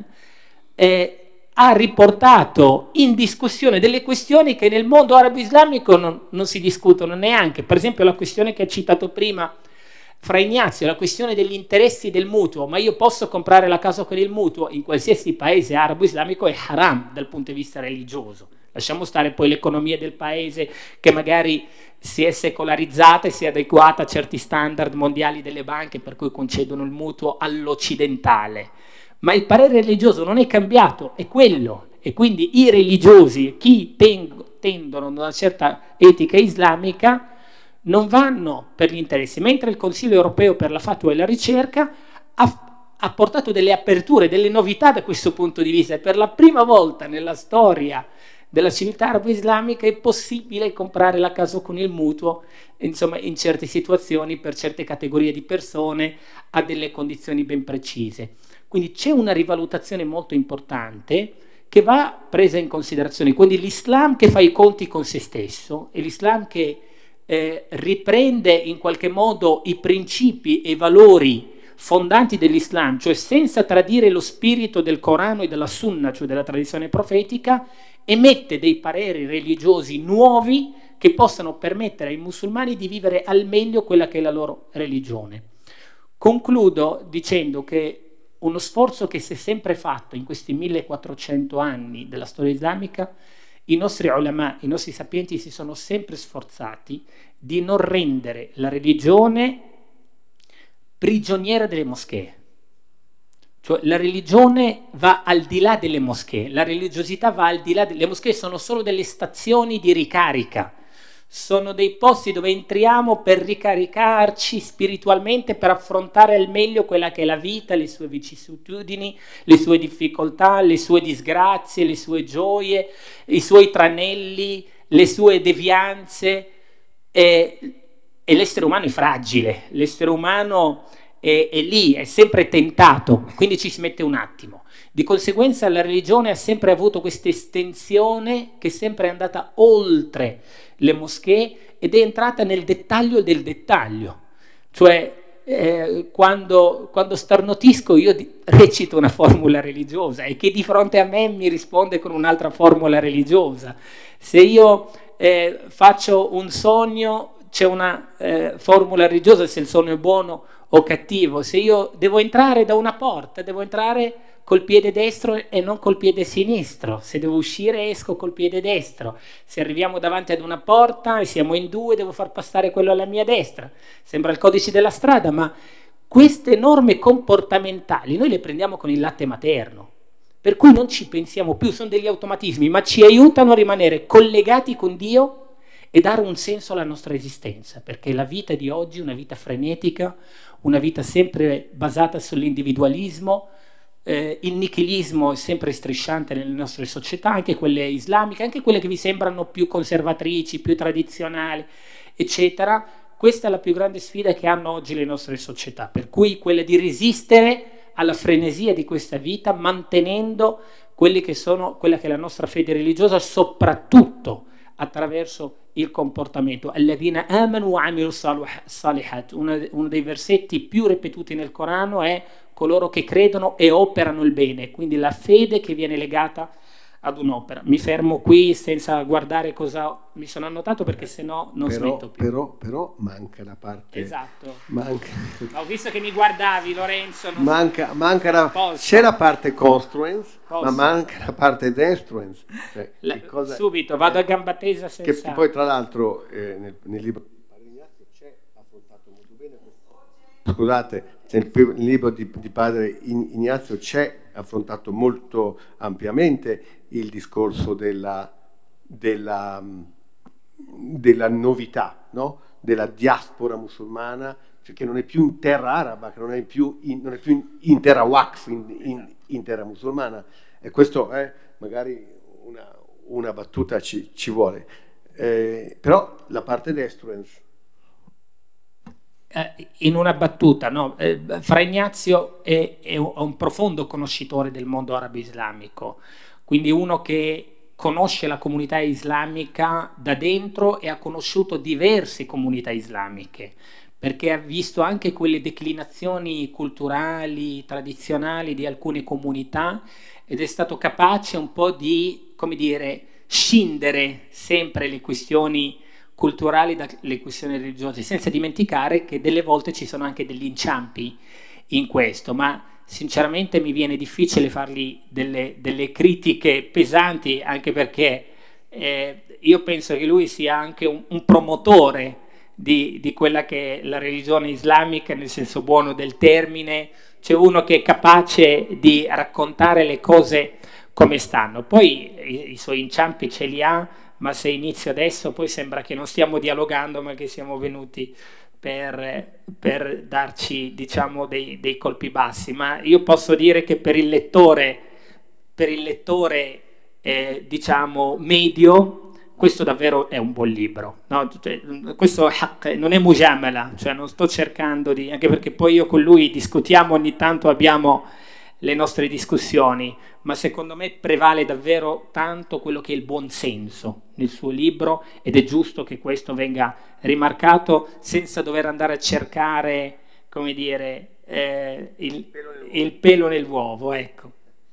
eh, ha riportato in discussione delle questioni che nel mondo arabo-islamico non, non si discutono neanche. Per esempio la questione che ha citato prima Fra Ignazio, la questione degli interessi del mutuo. Ma io posso comprare la casa con il mutuo? In qualsiasi paese arabo-islamico è haram dal punto di vista religioso. Lasciamo stare poi l'economia del paese, che magari si è secolarizzata e si è adeguata a certi standard mondiali delle banche, per cui concedono il mutuo all'occidentale. Ma il parere religioso non è cambiato, è quello. E quindi i religiosi, chi tendono a una certa etica islamica, non vanno per gli interessi, mentre il Consiglio europeo per la fatwa e la ricerca ha, ha portato delle aperture, delle novità da questo punto di vista. E per la prima volta nella storia della civiltà arabo-islamica è possibile comprare la casa con il mutuo, insomma, in certe situazioni, per certe categorie di persone, a delle condizioni ben precise. Quindi c'è una rivalutazione molto importante che va presa in considerazione. Quindi l'Islam che fa i conti con se stesso, e l'Islam che eh, riprende in qualche modo i principi e i valori fondanti dell'Islam, cioè senza tradire lo spirito del Corano e della Sunna, cioè della tradizione profetica, emette dei pareri religiosi nuovi che possano permettere ai musulmani di vivere al meglio quella che è la loro religione. Concludo dicendo che uno sforzo che si è sempre fatto in questi millequattrocento anni della storia islamica, i nostri ulama, i nostri sapienti si sono sempre sforzati di non rendere la religione prigioniera delle moschee. Cioè la religione va al di là delle moschee, la religiosità va al di là delle moschee, sono solo delle stazioni di ricarica, sono dei posti dove entriamo per ricaricarci spiritualmente, per affrontare al meglio quella che è la vita, le sue vicissitudini, le sue difficoltà, le sue disgrazie, le sue gioie, i suoi tranelli, le sue devianze. E, e l'essere umano è fragile, l'essere umano è, è lì, è sempre tentato, quindi ci si mette un attimo. Di conseguenza la religione ha sempre avuto questa estensione che è sempre andata oltre le moschee ed è entrata nel dettaglio del dettaglio. Cioè eh, quando, quando starnutisco io di, recito una formula religiosa e chi di fronte a me mi risponde con un'altra formula religiosa. Se io eh, faccio un sogno c'è una eh, formula religiosa se il sogno è buono o cattivo. Se io devo entrare da una porta, devo entrare col piede destro e non col piede sinistro. Se devo uscire esco col piede destro. Se arriviamo davanti ad una porta e siamo in due devo far passare quello alla mia destra. Sembra il codice della strada, ma queste norme comportamentali noi le prendiamo con il latte materno, per cui non ci pensiamo più, sono degli automatismi, ma ci aiutano a rimanere collegati con Dio e dare un senso alla nostra esistenza, perché la vita di oggi è una vita frenetica, una vita sempre basata sull'individualismo. Eh, il nichilismo è sempre strisciante nelle nostre società, anche quelle islamiche, anche quelle che vi sembrano più conservatrici, più tradizionali, eccetera. Questa è la più grande sfida che hanno oggi le nostre società, per cui quella di resistere alla frenesia di questa vita, mantenendo quelli che sono, quella che è la nostra fede religiosa, soprattutto attraverso il comportamento. Alladhina amanu wa amilu salihat. Uno dei versetti più ripetuti nel Corano è coloro che credono e operano il bene, quindi la fede che viene legata ad un'opera. Mi fermo qui senza guardare cosa mi sono annotato, perché sennò non però, smetto più. Però, però manca la parte... Esatto. Manca... Ho visto che mi guardavi, Lorenzo. Non manca, manca la... Posso. C'è la parte construence, Posso. ma manca la parte destruence. Cioè, La, cosa... Subito, vado a gamba tesa senza... Che poi tra l'altro eh, nel, nel libro di Padre Ignazio c'è affrontato molto bene questo. Scusate, nel, nel libro di, di Padre Ignazio c'è affrontato molto ampiamente il discorso della, della, della novità, no? Della diaspora musulmana, cioè che non è più in terra araba, che non è più in, non è più in, in terra waqf, in, in, in terra musulmana. E questo è magari una, una battuta ci, ci vuole. Eh, però la parte destruence. In una battuta, no? eh, Fra Ignazio è, è un profondo conoscitore del mondo arabo-islamico, quindi uno che conosce la comunità islamica da dentro e ha conosciuto diverse comunità islamiche, perché ha visto anche quelle declinazioni culturali, tradizionali di alcune comunità ed è stato capace un po' di, come dire, scindere sempre le questioni culturali dalle questioni religiose, senza dimenticare che delle volte ci sono anche degli inciampi in questo, ma sinceramente mi viene difficile fargli delle, delle critiche pesanti, anche perché eh, io penso che lui sia anche un, un promotore di, di quella che è la religione islamica nel senso buono del termine. C'è uno che è capace di raccontare le cose come stanno, poi i, i suoi inciampi ce li ha, ma se inizio adesso poi sembra che non stiamo dialogando, ma che siamo venuti per, per darci, diciamo, dei, dei colpi bassi. Ma io posso dire che per il lettore, per il lettore eh, diciamo medio, questo davvero è un buon libro, no? Cioè, questo non è mujamala, cioè non sto cercando di, anche perché poi io con lui discutiamo, ogni tanto abbiamo le nostre discussioni, ma secondo me prevale davvero tanto quello che è il buon senso nel suo libro, ed è giusto che questo venga rimarcato senza dover andare a cercare, come dire, eh, il, il pelo nell'uovo, ecco.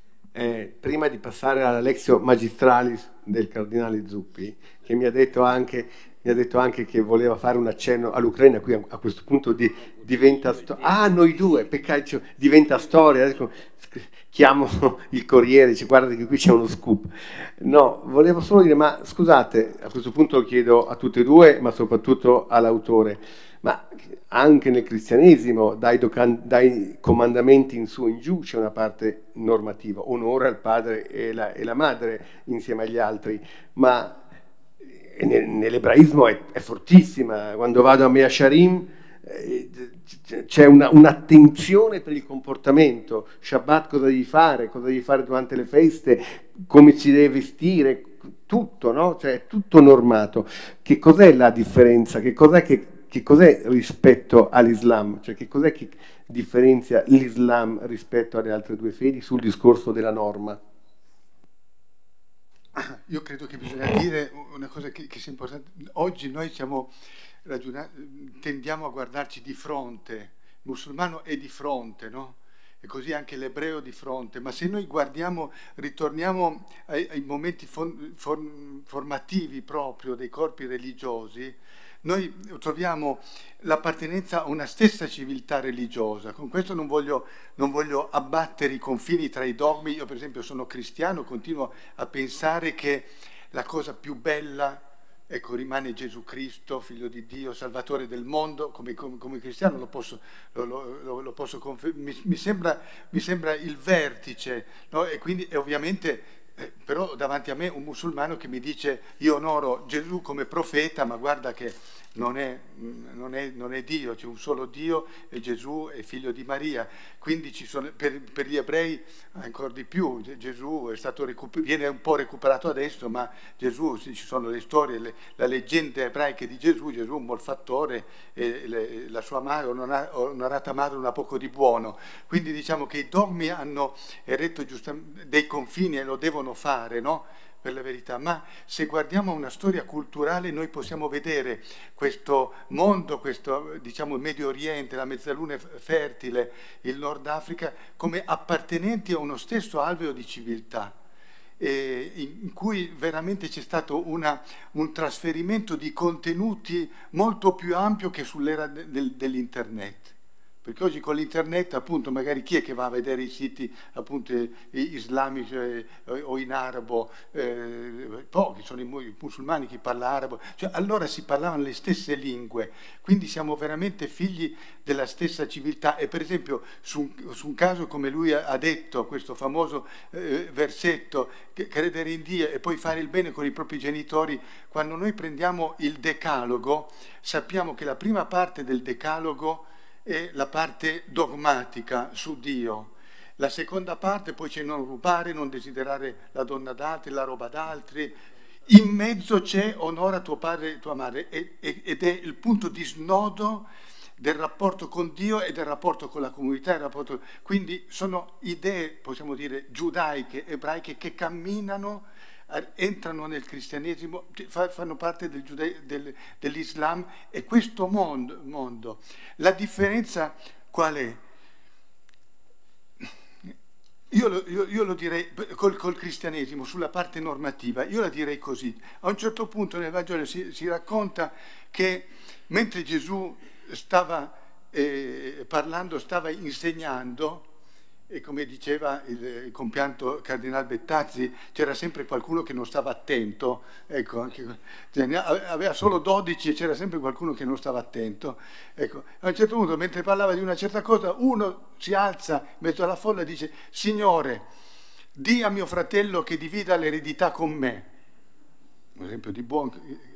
Eh, prima di passare alla Lectio Magistralis del Cardinale Zuppi, che mi ha detto anche, mi ha detto anche che voleva fare un accenno all'Ucraina, qui a, a questo punto di, diventa storia. Ah, noi due, peccato, diventa storia. Ecco, chiamo il Corriere, dice guarda che qui c'è uno scoop. No, volevo solo dire, ma scusate, a questo punto lo chiedo a tutte e due, ma soprattutto all'autore, ma anche nel cristianesimo, dai, dai comandamenti in su e in giù c'è una parte normativa, onora il padre e la, e la madre insieme agli altri, ma nell'ebraismo è, è fortissima. Quando vado a Mea Sharim eh, c'è un'attenzione un per il comportamento. Shabbat cosa devi fare, cosa devi fare durante le feste, come ci devi vestire, tutto, no? Cioè è tutto normato. Che cos'è la differenza? Che cos'è che, che cos'è rispetto all'Islam? Cioè che cos'è che differenzia l'Islam rispetto alle altre due fedi sul discorso della norma? Io credo che bisogna dire una cosa che, che sia importante. Oggi noi siamo tendiamo a guardarci di fronte, il musulmano è di fronte, no? E così anche l'ebreo di fronte, ma se noi guardiamo, ritorniamo ai, ai momenti form, form, formativi proprio dei corpi religiosi, noi troviamo l'appartenenza a una stessa civiltà religiosa. Con questo non voglio, non voglio abbattere i confini tra i dogmi. Io per esempio sono cristiano, continuo a pensare che la cosa più bella, ecco, rimane Gesù Cristo, Figlio di Dio, Salvatore del mondo. Come, come, come cristiano lo posso, lo, lo, lo posso confermare, mi, mi, sembra, mi sembra il vertice, no? E quindi e ovviamente... Eh, però davanti a me un musulmano che mi dice io onoro Gesù come profeta, ma guarda che non è, non è, non è Dio, c'è un solo Dio e Gesù è figlio di Maria. Quindi ci sono, per, per gli ebrei ancora di più, Gesù è stato recuper- viene un po' recuperato adesso, ma Gesù, ci sono le storie, le, la leggenda ebraica di Gesù, Gesù un malfattore e le, la sua madre, onorata madre, un poco di buono. Quindi diciamo che i dogmi hanno eretto giustamente dei confini e lo devono fare, no? Per la verità, ma se guardiamo una storia culturale noi possiamo vedere questo mondo, questo diciamo il Medio Oriente, la mezzaluna fertile, il Nord Africa come appartenenti a uno stesso alveo di civiltà, eh, in cui veramente c'è stato una, un trasferimento di contenuti molto più ampio che sull'era del, dell'internet. Perché oggi con l'internet appunto magari chi è che va a vedere i siti appunto islamici eh, o in arabo, eh, pochi sono i musulmani che parlano arabo, cioè allora si parlavano le stesse lingue, quindi siamo veramente figli della stessa civiltà. E per esempio su, su un caso come lui ha detto, questo famoso eh, versetto, che credere in Dio e poi fare il bene con i propri genitori, quando noi prendiamo il Decalogo sappiamo che la prima parte del Decalogo è la parte dogmatica su Dio. La seconda parte poi c'è non rubare, non desiderare la donna d'altri, la roba d'altri. In mezzo c'è onora tuo padre e tua madre ed è il punto di snodo del rapporto con Dio e del rapporto con la comunità. Il rapporto... Quindi sono idee, possiamo dire, giudaiche, ebraiche che camminano, entrano nel cristianesimo, fanno parte del giude- del, dell'Islam e questo mondo, mondo. La differenza qual è? Io lo, io, io lo direi col, col cristianesimo, sulla parte normativa, io la direi così. A un certo punto nel Vangelo si, si racconta che mentre Gesù stava eh, parlando, stava insegnando, e come diceva il, il compianto Cardinal Bettazzi, c'era sempre qualcuno che non stava attento, ecco, anche, cioè, aveva solo dodici e c'era sempre qualcuno che non stava attento. Ecco. A un certo punto, mentre parlava di una certa cosa, uno si alza in mezzo alla folla e dice: Signore, di a mio fratello che divida l'eredità con me. Un esempio di buon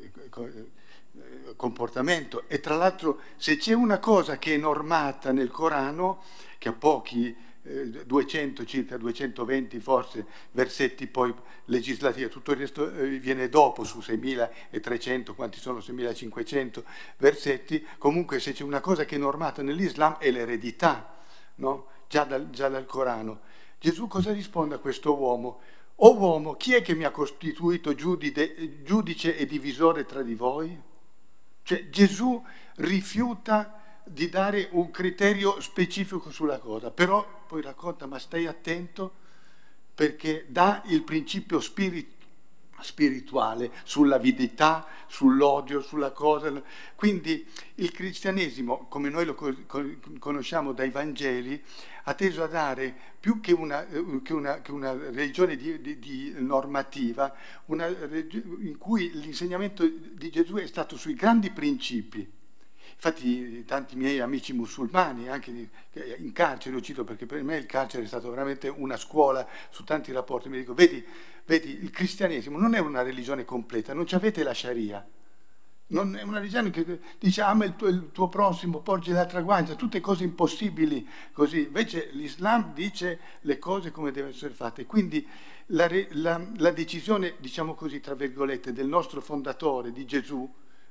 comportamento. E tra l'altro, se c'è una cosa che è normata nel Corano, che a pochi duecento, circa duecentoventi forse versetti poi legislativi, tutto il resto viene dopo, su seimilatrecento, quanti sono seimilacinquecento versetti. Comunque se c'è una cosa che è normata nell'Islam è l'eredità, no? Già dal, già dal Corano. Gesù cosa risponde a questo uomo? O uomo, chi è che mi ha costituito giudice, giudice e divisore tra di voi? Cioè Gesù rifiuta di dare un criterio specifico sulla cosa, però poi racconta, ma stai attento, perché dà il principio spirit- spirituale sull'avidità, sull'odio, sulla cosa. Quindi il cristianesimo, come noi lo conosciamo dai Vangeli, ha teso a dare, più che una, che una, che una religione di, di, di normativa, una, in cui l'insegnamento di Gesù è stato sui grandi principi. Infatti tanti miei amici musulmani, anche in carcere, lo cito perché per me il carcere è stato veramente una scuola su tanti rapporti, mi dico, vedi, vedi, il cristianesimo non è una religione completa, non avete la Sharia, non è una religione che dice ama il tuo, il tuo prossimo, porgi l'altra guancia, tutte cose impossibili così. Invece l'Islam dice le cose come devono essere fatte. Quindi la, la, la decisione, diciamo così, tra virgolette, del nostro fondatore, di Gesù,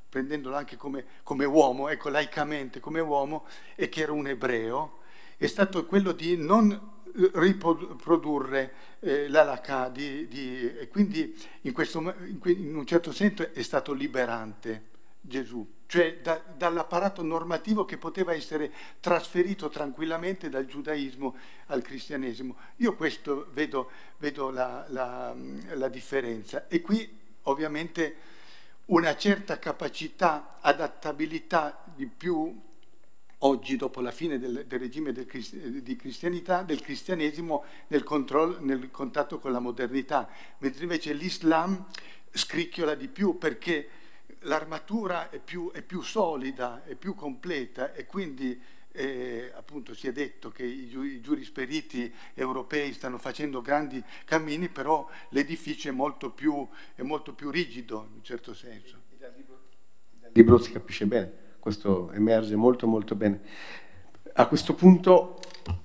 prendendolo anche come, come uomo, ecco, laicamente come uomo, e che era un ebreo, è stato quello di non riprodurre eh, l'halakha, di, di, e quindi in, questo, in un certo senso è stato liberante Gesù, cioè da, dall'apparato normativo che poteva essere trasferito tranquillamente dal giudaismo al cristianesimo. Io questo vedo, vedo la, la, la differenza, e qui ovviamente una certa capacità, adattabilità di più oggi, dopo la fine del, del regime del, di cristianità, del cristianesimo, nel, controllo, nel contatto con la modernità, mentre invece l'Islam scricchiola di più, perché l'armatura è più, è più solida, è più completa, e quindi eh, appunto si è detto che i, giu, i giurisperiti europei stanno facendo grandi cammini, però l'edificio è molto più, è molto più rigido in un certo senso. Dal libro, dal libro si capisce bene. Questo emerge molto molto bene. A questo punto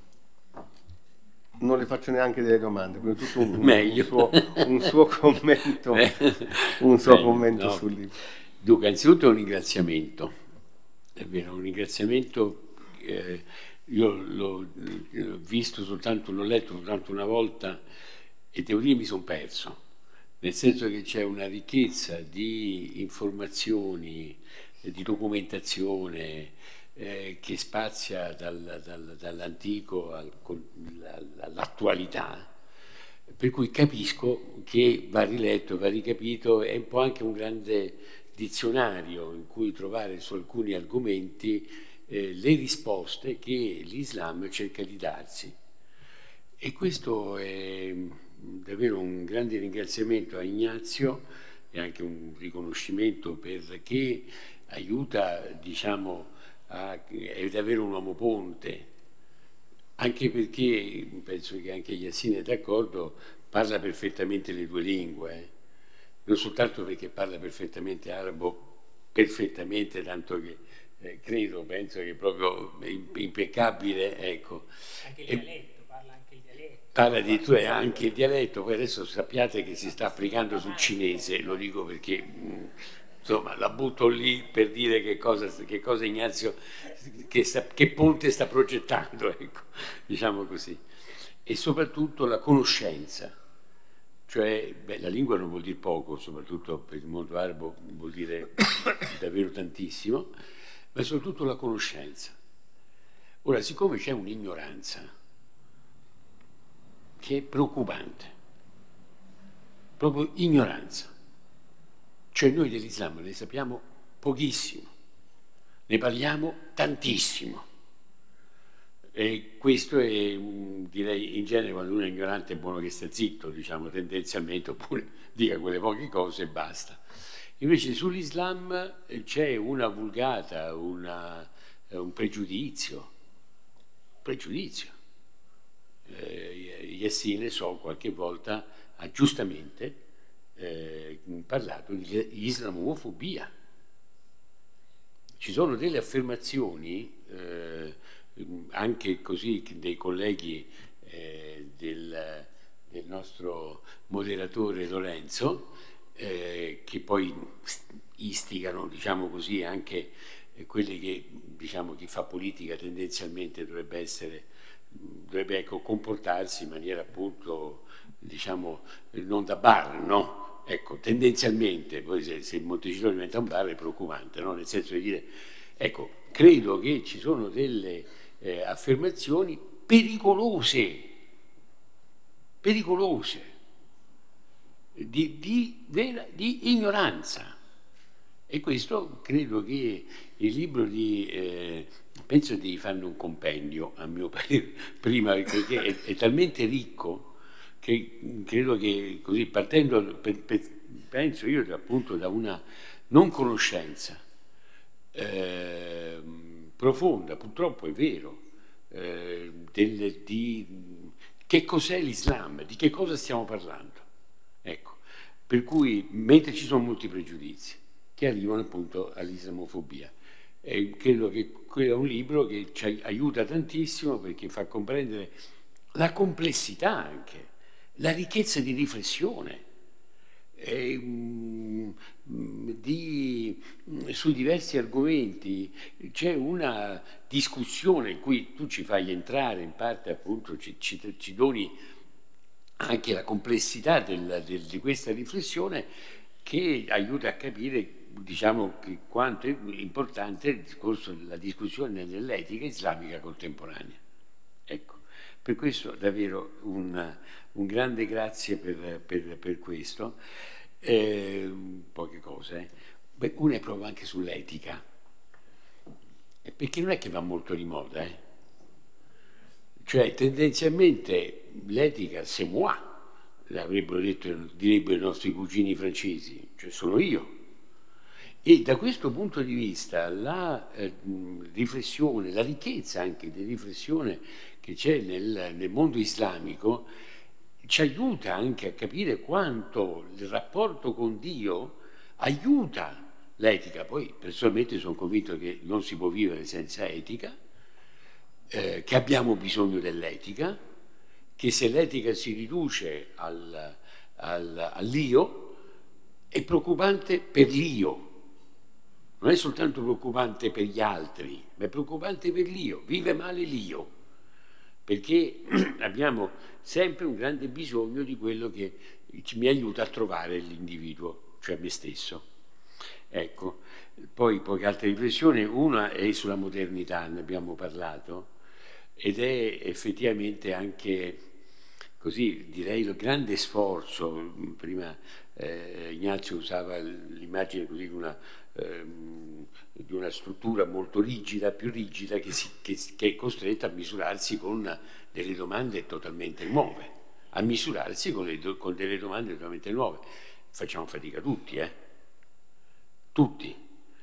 non le faccio neanche delle domande, perché tutto un, un, suo, un suo commento, un suo Meglio, commento no. sul libro. Dunque, anzitutto un ringraziamento, è vero, un ringraziamento, eh, io l'ho visto soltanto, l'ho letto soltanto una volta, e devo dire mi sono perso, nel senso che c'è una ricchezza di informazioni, di documentazione eh, che spazia dal, dal, dall'antico al, all'attualità, per cui capisco che va riletto, va ricapito, è un po' anche un grande dizionario in cui trovare su alcuni argomenti eh, le risposte che l'Islam cerca di darsi. E questo è davvero un grande ringraziamento a Ignazio, e anche un riconoscimento perché aiuta, diciamo, a, è davvero un uomo ponte, anche perché, penso che anche Yassine è d'accordo, parla perfettamente le due lingue, eh? Non soltanto perché parla perfettamente arabo, perfettamente, tanto che eh, credo, penso che è proprio impeccabile, ecco. Anche il e, dialetto, parla anche il dialetto. Parla addirittura anche il dialetto, poi adesso sappiate che si sta applicando sul cinese, lo dico perché... Mh, insomma, la butto lì per dire che cosa, che cosa Ignazio, che, sta, che ponte sta progettando, ecco, diciamo così. E soprattutto la conoscenza, cioè beh, la lingua non vuol dire poco, soprattutto per il mondo arabo vuol dire davvero tantissimo, ma soprattutto la conoscenza. Ora, siccome c'è un'ignoranza che è preoccupante, proprio ignoranza, cioè noi dell'Islam ne sappiamo pochissimo, ne parliamo tantissimo, e questo è, direi, in genere quando uno è ignorante è buono che sta zitto, diciamo tendenzialmente, oppure dica quelle poche cose e basta. Invece sull'Islam c'è una vulgata, una, un pregiudizio, pregiudizio. Eh, Yassine, so, qualche volta ha giustamente Eh, parlato di islamofobia. Ci sono delle affermazioni eh, anche così dei colleghi eh, del, del nostro moderatore Lorenzo eh, che poi istigano, diciamo così, anche quelli che, diciamo, chi fa politica tendenzialmente dovrebbe essere dovrebbe ecco, comportarsi in maniera appunto, diciamo, non da bar, no? Ecco, tendenzialmente, poi se, se il Montecitorio diventa un bar è preoccupante, no? Nel senso di dire, ecco, credo che ci sono delle eh, affermazioni pericolose, pericolose, di, di, vera, di ignoranza. E questo credo che il libro di, eh, penso di farne un compendio, a mio parere, prima, perché è, è talmente ricco, che credo che così partendo, per, per, penso io appunto da una non conoscenza eh, profonda, purtroppo è vero, eh, del, di che cos'è l'Islam, di che cosa stiamo parlando. Ecco, per cui mentre ci sono molti pregiudizi che arrivano appunto all'islamofobia, e credo che quello è un libro che ci aiuta tantissimo perché fa comprendere la complessità anche, la ricchezza di riflessione eh, di, su diversi argomenti. C'è una discussione in cui tu ci fai entrare, in parte appunto ci, ci, ci doni anche la complessità del, del, di questa riflessione, che aiuta a capire, diciamo, che quanto è importante il discorso, la discussione dell'etica islamica contemporanea. Ecco, per questo davvero un, un grande grazie per, per, per questo. Eh, poche cose. Eh. Beh, una è proprio anche sull'etica, perché non è che va molto di moda, eh. Cioè tendenzialmente l'etica c'est moi, l'avrebbero detto, direbbero i nostri cugini francesi, cioè sono io. E da questo punto di vista la eh, riflessione, la ricchezza anche di riflessione che c'è nel, nel mondo islamico ci aiuta anche a capire quanto il rapporto con Dio aiuta l'etica. Poi personalmente sono convinto che non si può vivere senza etica, eh, che abbiamo bisogno dell'etica, che se l'etica si riduce al, al, all'io è preoccupante per l'io. Non è soltanto preoccupante per gli altri, ma è preoccupante per l'io, vive male l'io, perché abbiamo sempre un grande bisogno di quello che mi aiuta a trovare l'individuo, cioè me stesso. Ecco, poi poche altre riflessioni, una è sulla modernità, ne abbiamo parlato, ed è effettivamente anche, così direi, il grande sforzo. Prima eh, Ignazio usava l'immagine così di una, ehm, di una struttura molto rigida, più rigida, che, si, che, che è costretta a misurarsi con delle domande totalmente nuove, a misurarsi con, le, con delle domande totalmente nuove. Facciamo fatica tutti, eh? Tutti.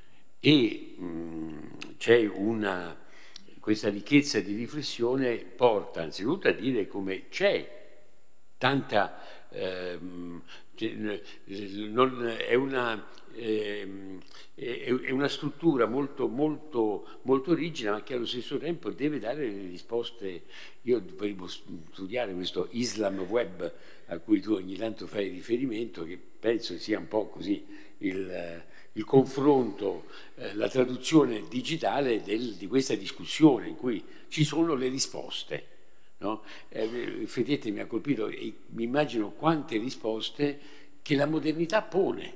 E mh, c'è una... questa ricchezza di riflessione porta anzitutto a dire come c'è tanta, ehm, non, è, una, ehm, è una struttura molto, molto, molto rigida, ma che allo stesso tempo deve dare le risposte. Io dovevo studiare questo Islam Web a cui tu ogni tanto fai riferimento, che penso sia un po' così il, il confronto, eh, la traduzione digitale del, di questa discussione in cui ci sono le risposte. No? Eh, Fedete mi ha colpito e mi immagino quante risposte che la modernità pone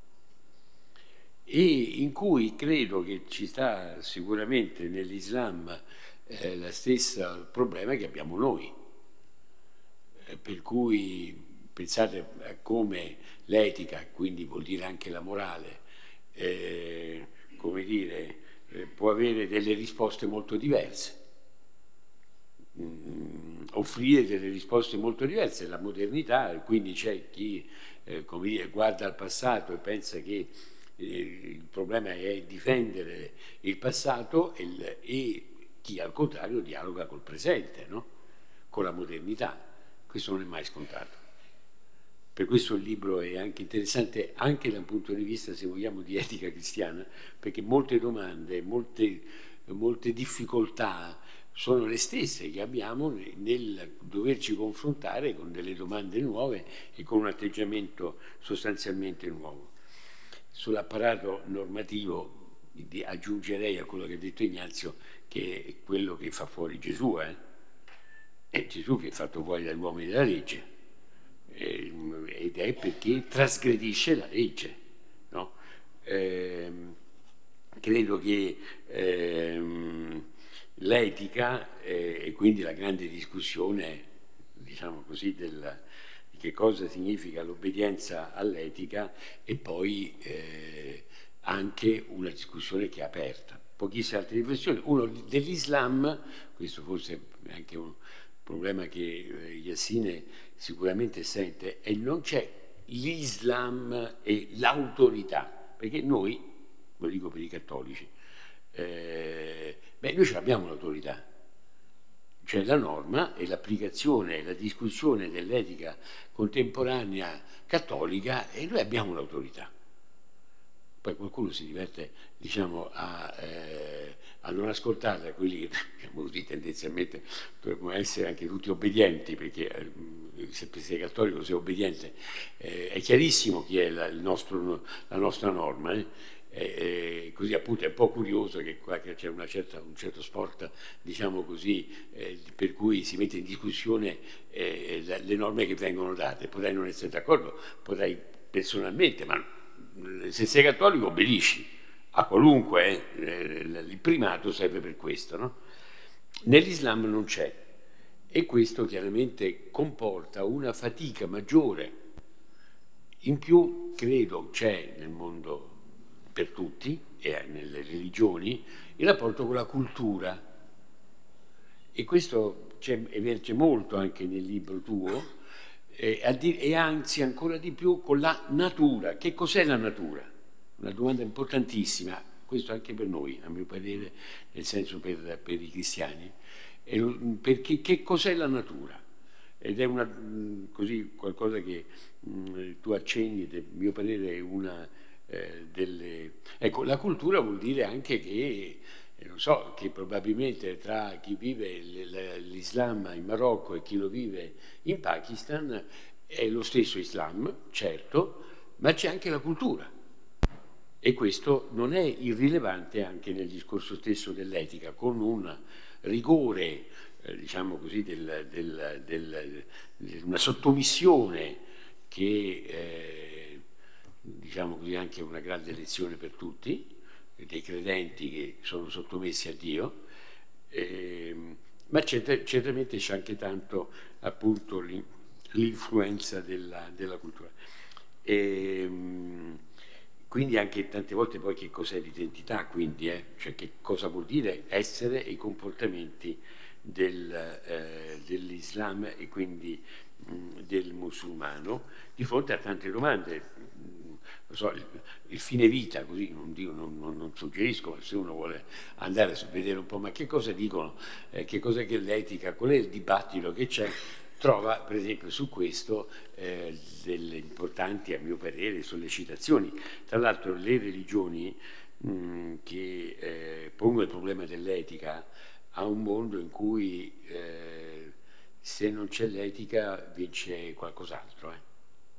e in cui credo che ci sta sicuramente nell'Islam eh, la stessa problema che abbiamo noi, eh, per cui pensate a come l'etica, quindi vuol dire anche la morale, eh, come dire, eh, può avere delle risposte molto diverse. Mm, offrire delle risposte molto diverse. La modernità, quindi c'è chi eh, come dire, guarda al passato e pensa che eh, il problema è difendere il passato e, il, e chi al contrario dialoga col presente, no? Con la modernità. Questo non è mai scontato. Per questo il libro è anche interessante anche dal punto di vista, se vogliamo, di etica cristiana, perché molte domande, molte, molte difficoltà sono le stesse che abbiamo nel doverci confrontare con delle domande nuove e con un atteggiamento sostanzialmente nuovo. Sull'apparato normativo aggiungerei a quello che ha detto Ignazio che è quello che fa fuori Gesù, eh? È Gesù che è fatto fuori dagli uomini della legge, eh, ed è perché trasgredisce la legge, no? Eh, credo che ehm, l'etica eh, e quindi la grande discussione, diciamo così, del, di che cosa significa l'obbedienza all'etica e poi eh, anche una discussione che è aperta. Pochissime altre riflessioni. Uno dell'Islam, questo forse è anche un problema che eh, Yassine sicuramente sente, e non c'è l'Islam e l'autorità, perché noi, lo dico per i cattolici, eh, beh, noi ce l'abbiamo l'autorità, cioè la norma e l'applicazione e la discussione dell'etica contemporanea cattolica, e noi abbiamo l'autorità. Poi qualcuno si diverte, diciamo, a, eh, a non ascoltarla, quelli che, diciamo così, tendenzialmente dovremmo essere anche tutti obbedienti, perché eh, se sei cattolico sei obbediente, eh, è chiarissimo chi è la, il nostro, la nostra norma, eh? Eh, così appunto è un po' curioso che qua c'è una certa, un certo sport, diciamo così, eh, per cui si mette in discussione eh, le norme che vengono date. Potrei non essere d'accordo, potrei personalmente, ma se sei cattolico obbedisci a qualunque, eh, il primato serve per questo, no? Nell'Islam non c'è, e questo chiaramente comporta una fatica maggiore. In più, credo, c'è nel mondo per tutti e nelle religioni il rapporto con la cultura, e questo emerge molto anche nel libro tuo, e, e anzi ancora di più con la natura. Che cos'è la natura? Una domanda importantissima, questo anche per noi, a mio parere, nel senso per, per i cristiani, e, perché che cos'è la natura? Ed è una, così, qualcosa che mh, tu accenni, a mio parere è una eh, delle... Ecco, la cultura vuol dire anche che, eh, non so, che probabilmente tra chi vive l'Islam in Marocco e chi lo vive in Pakistan è lo stesso Islam, certo, ma c'è anche la cultura. E questo non è irrilevante anche nel discorso stesso dell'etica, con un rigore, eh, diciamo così, del, del, del, del, una sottomissione che, eh, diciamo così, anche una grande lezione per tutti, dei credenti che sono sottomessi a Dio, eh, ma certamente c'è anche tanto, appunto, l'influenza della, della cultura. E, quindi anche tante volte poi che cos'è l'identità, quindi, eh? Cioè che cosa vuol dire essere i comportamenti del, eh, dell'Islam e quindi mh, del musulmano di fronte a tante domande. Lo so, il, il fine vita, così non, dico, non, non, non suggerisco, ma se uno vuole andare a vedere un po', ma che cosa dicono, eh, che cos'è che l'etica, qual è il dibattito che c'è, trova per esempio su questo eh, delle importanti, a mio parere, sollecitazioni. Tra l'altro le religioni mh, che eh, pongono il problema dell'etica a un mondo in cui eh, se non c'è l'etica vince qualcos'altro, eh?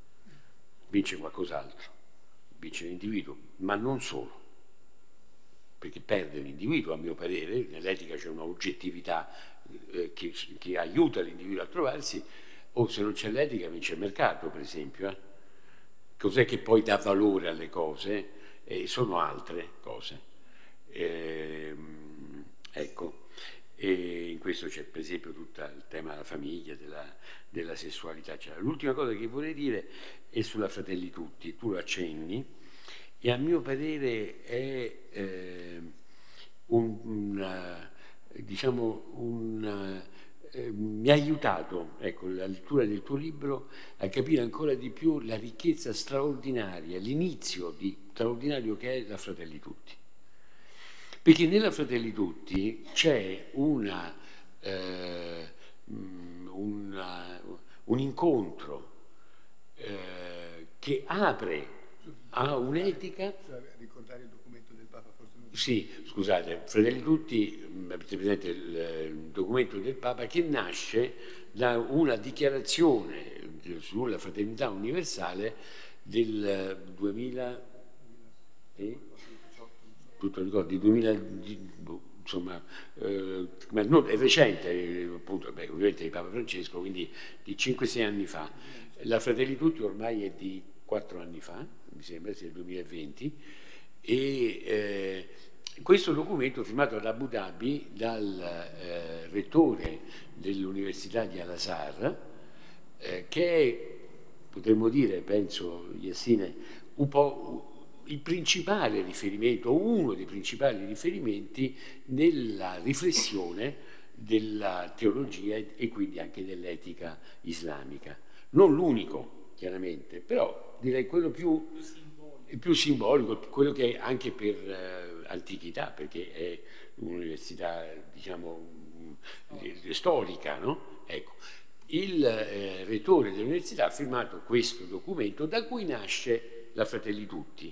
vince qualcos'altro, vince l'individuo, ma non solo, perché perde l'individuo, a mio parere. Nell'etica c'è una oggettività eh, che, che aiuta l'individuo a trovarsi, o se non c'è l'etica vince il mercato, per esempio. Eh? Cos'è che poi dà valore alle cose? Eh, sono altre cose. Eh, ecco, e in questo c'è per esempio tutto il tema della famiglia, della, della sessualità. L'ultima cosa che vorrei dire è sulla Fratelli Tutti, tu lo accenni, e a mio parere è eh, un, una, diciamo una, eh, mi ha aiutato, ecco, la lettura del tuo libro a capire ancora di più la ricchezza straordinaria, l'inizio di straordinario che è la Fratelli Tutti. Perché nella Fratelli Tutti c'è una, eh, una, un incontro eh, che apre a un'etica. Ricordare il documento del Papa, forse non... Sì, scusate, Fratelli Tutti, avete presente il, il documento del Papa che nasce da una dichiarazione sulla fraternità universale del duemila e tutto ricordi, duemila, insomma, eh, ma non, è recente, appunto, beh, ovviamente di Papa Francesco, quindi di cinque sei anni fa. La Fratelli Tutti ormai è di quattro anni fa, mi sembra sia il duemilaventi, e eh, questo documento firmato ad Abu Dhabi dal eh, rettore dell'Università di Al-Azhar, eh, che è, potremmo dire, penso, Yassine, un po' il principale riferimento, uno dei principali riferimenti nella riflessione della teologia e quindi anche dell'etica islamica. Non l'unico, chiaramente, però direi quello più, più simbolico, quello che è anche per eh, antichità, perché è un'università, diciamo, storica, no? Ecco. Il eh, rettore dell'università ha firmato questo documento da cui nasce la Fratelli Tutti.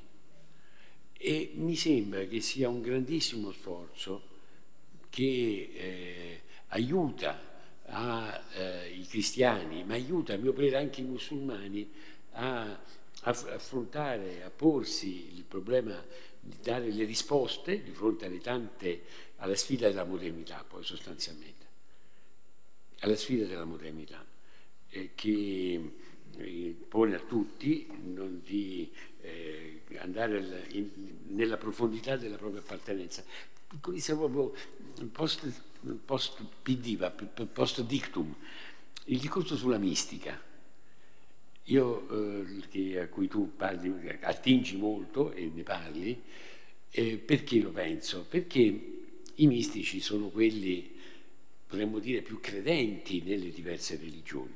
E mi sembra che sia un grandissimo sforzo che eh, aiuta a, eh, il cristiani, ma aiuta a mio parere anche i musulmani a affrontare, a porsi il problema di dare le risposte di fronte alle tante, alla sfida della modernità, poi sostanzialmente, alla sfida della modernità, eh, che eh, pone a tutti non di eh, andare al, in, nella profondità della propria appartenenza. Questo è proprio post, post P D, post dictum, il discorso sulla mistica. Io, eh, che, a cui tu parli, attingi molto e ne parli, eh, perché lo penso? Perché i mistici sono quelli, potremmo dire, più credenti nelle diverse religioni.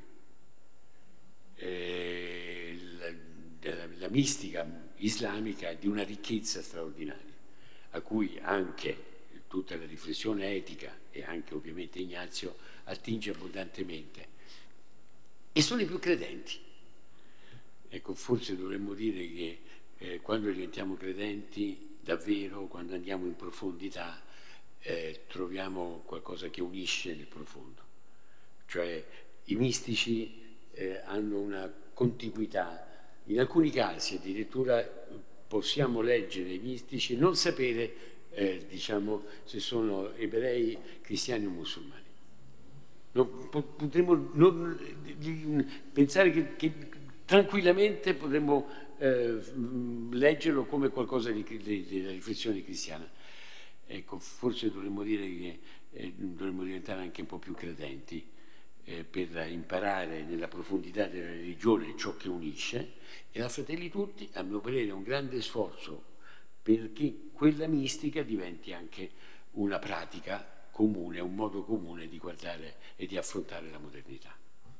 Eh, la, la, la mistica islamica è di una ricchezza straordinaria, a cui anche tutta la riflessione etica e anche ovviamente Ignazio attinge abbondantemente. E sono i più credenti. Ecco, forse dovremmo dire che eh, quando diventiamo credenti davvero, quando andiamo in profondità, eh, troviamo qualcosa che unisce nel profondo. Cioè i mistici eh, hanno una contiguità, in alcuni casi addirittura possiamo leggere i mistici e non sapere eh, diciamo, se sono ebrei, cristiani o musulmani. Non, potremmo non, pensare che, che tranquillamente potremmo eh, leggerlo come qualcosa di, di, della riflessione cristiana. Ecco, forse dovremmo dire che eh, dovremmo diventare anche un po' più credenti eh, per imparare nella profondità della religione ciò che unisce, e la Fratelli Tutti, a mio parere, è un grande sforzo perché quella mistica diventi anche una pratica comune, un modo comune di guardare e di affrontare la modernità.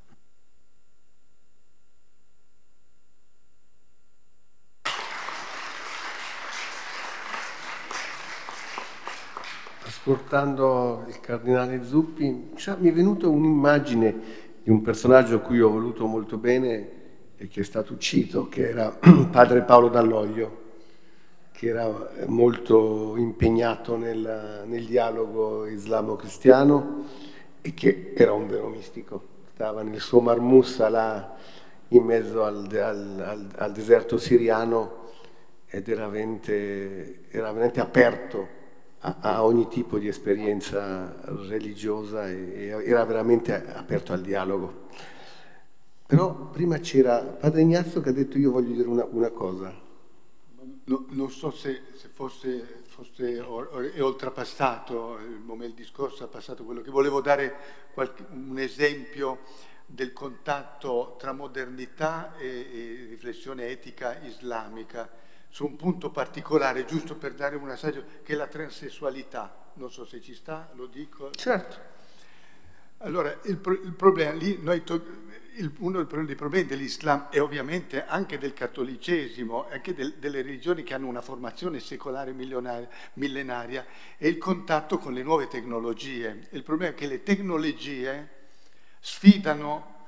Ascoltando il cardinale Zuppi, mi è venuta un'immagine di un personaggio a cui ho voluto molto bene e che è stato ucciso, che era padre Paolo Dall'Oglio, che era molto impegnato nel, nel dialogo islamo-cristiano e che era un vero mistico. Stava nel suo Marmussa là in mezzo al, al, al, al deserto siriano ed era veramente, era veramente aperto a, a ogni tipo di esperienza religiosa e, e era veramente aperto al dialogo. Però prima c'era padre Ignazio che ha detto: io voglio dire una, una cosa. No, non so se, se fosse, fosse or, or, è oltrepassato il momento, il discorso è passato quello che volevo dare qualche, un esempio del contatto tra modernità e, e riflessione etica islamica su un punto particolare, giusto per dare un assaggio, che è la transessualità. Non so se ci sta, lo dico. Certo. Allora, il, il problema lì, noi il, uno dei problemi dell'Islam e ovviamente anche del cattolicesimo, anche del, delle religioni che hanno una formazione secolare millenaria, è il contatto con le nuove tecnologie. Il problema è che le tecnologie sfidano